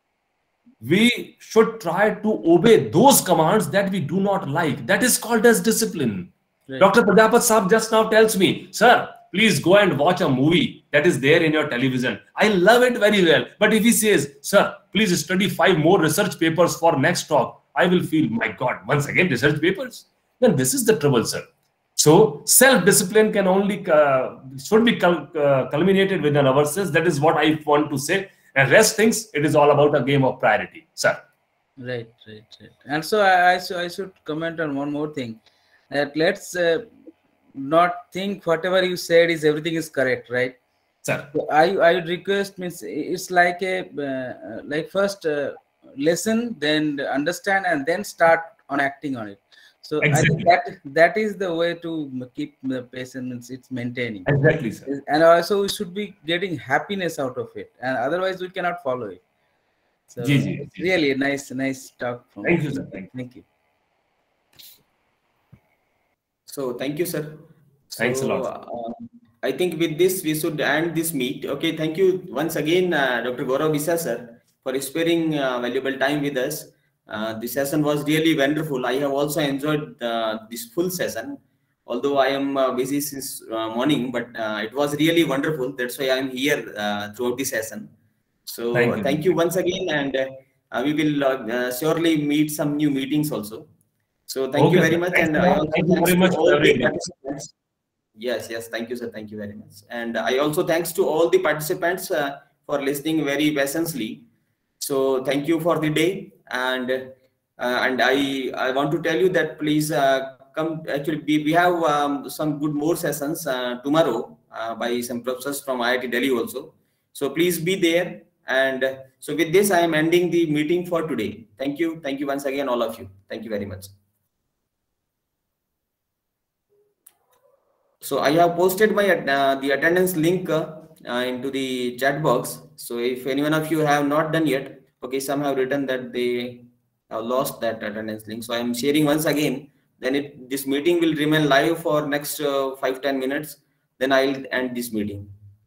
we should try to obey those commands that we do not like. That is called as discipline. Right. Doctor Prajapat Sahab just now tells me, sir, please go and watch a movie that is there in your television. I love it very well. But if he says, sir, please study five more research papers for next talk, I will feel, my God, once again, research papers? Then this is the trouble, sir. So self-discipline can only, uh, should be cul uh, culminated within ourselves. That is what I want to say. And rest things, it is all about a game of priority, sir. Right, right, right. And so I, I, so I should comment on one more thing. That let's uh, not think whatever you said is everything is correct, right? Sir. So I I would request, means it's like a uh, like first uh, listen, then understand, and then start on acting on it. So exactly. I think that that is the way to keep the patience. It's maintaining. Exactly, sir. And also we should be getting happiness out of it, and otherwise we cannot follow it. So G G, it's really a nice, nice talk. From Thank you, sir. Thank you. Thank you. So thank you, sir. Thanks so, a lot. Uh, I think with this we should end this meet. Okay, thank you once again, uh, Doctor Gaurav Visa, sir, for sparing uh, valuable time with us. Uh, the session was really wonderful. I have also enjoyed uh, this full session, although I am uh, busy since uh, morning, but uh, it was really wonderful. That's why I am here uh, throughout the session. So thank you, thank you once again, and uh, we will uh, surely meet some new meetings also. So thank okay, you very much, and I also thank you very much all the participants. Yes, yes, thank you, sir. Thank you very much, and I also thanks to all the participants uh, for listening very patiently. So thank you for the day, and uh, and I I want to tell you that please uh, come. Actually, we, we have um, some good more sessions uh, tomorrow uh, by some professors from I I T Delhi also. So please be there. And uh, so with this, I am ending the meeting for today. Thank you, thank you once again, all of you. Thank you very much. So I have posted my uh, the attendance link uh, uh, into the chat box. So if any one of you have not done yet, okay, some have written that they have lost that attendance link. So I am sharing once again. Then it, this meeting will remain live for next uh, five ten minutes. Then I'll end this meeting.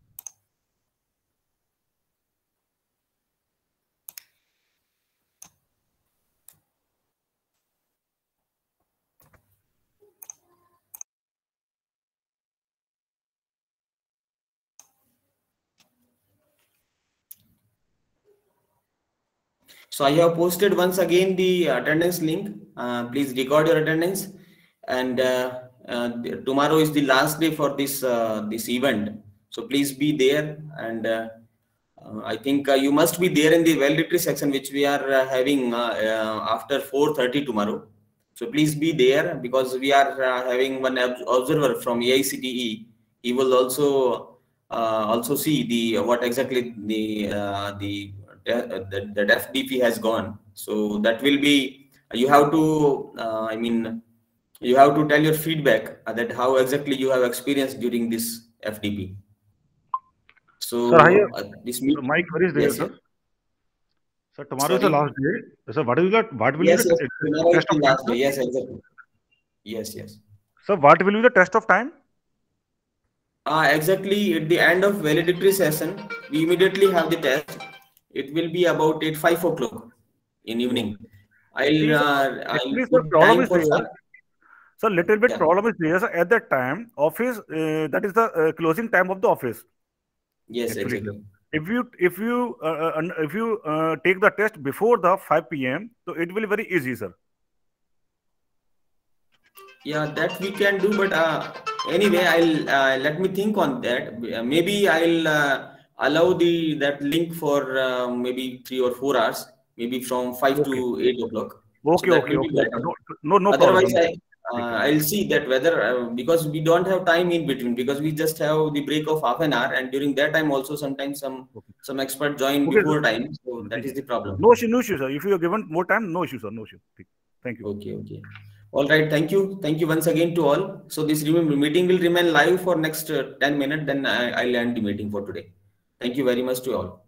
So I have posted once again the attendance link. Uh, please record your attendance. And uh, uh, tomorrow is the last day for this uh, this event. So please be there. And uh, uh, I think uh, you must be there in the valedictory section, which we are uh, having uh, uh, after four thirty tomorrow. So please be there, because we are uh, having one observer from A I C T E. He will also uh, also see the what exactly the uh, the that the F D P has gone. So that will be, you have to uh, I mean you have to tell your feedback uh, that how exactly you have experienced during this F D P. So sir, uh, this meeting, Mike, where is there, yes, sir? yes. Sir, tomorrow Sorry? is the last day. Sir, what will the what will yes, be the yes, tomorrow test is of the time? last day. Yes, exactly. Yes, yes. So, what will be the test of time? Uh, exactly at the end of valedictory session, we immediately have the test. It will be about at five o'clock in evening. I'll, See, uh, I'll actually, put sir, problem time is for there. five. So, little bit Yeah. problem is there. So, at that time, office uh, that is the uh, closing time of the office. Yes, Actually, exactly. if you if you uh, uh, if you uh, take the test before the five p m, so it will be very easy, sir. Yeah, that we can do, but uh, anyway, I'll uh, let me think on that. Maybe I'll uh, allow the that link for uh, maybe three or four hours, maybe from five Okay. to eight o'clock. Okay, So that okay, will be okay. better. No, no, no Otherwise, problem. I uh, I'll see that whether uh, because we don't have time in between, because we just have the break of half an hour, and during that time also sometimes some Okay. some expert join Okay, before sir. time. So that is the problem. No issue, no issue, sir. If you are given more time, no issue, sir. No issue. Thank you. Okay, okay. All right. Thank you. Thank you once again to all. So this remember, meeting will remain live for next uh, ten minutes. Then I, I'll end the meeting for today. Thank you very much to all.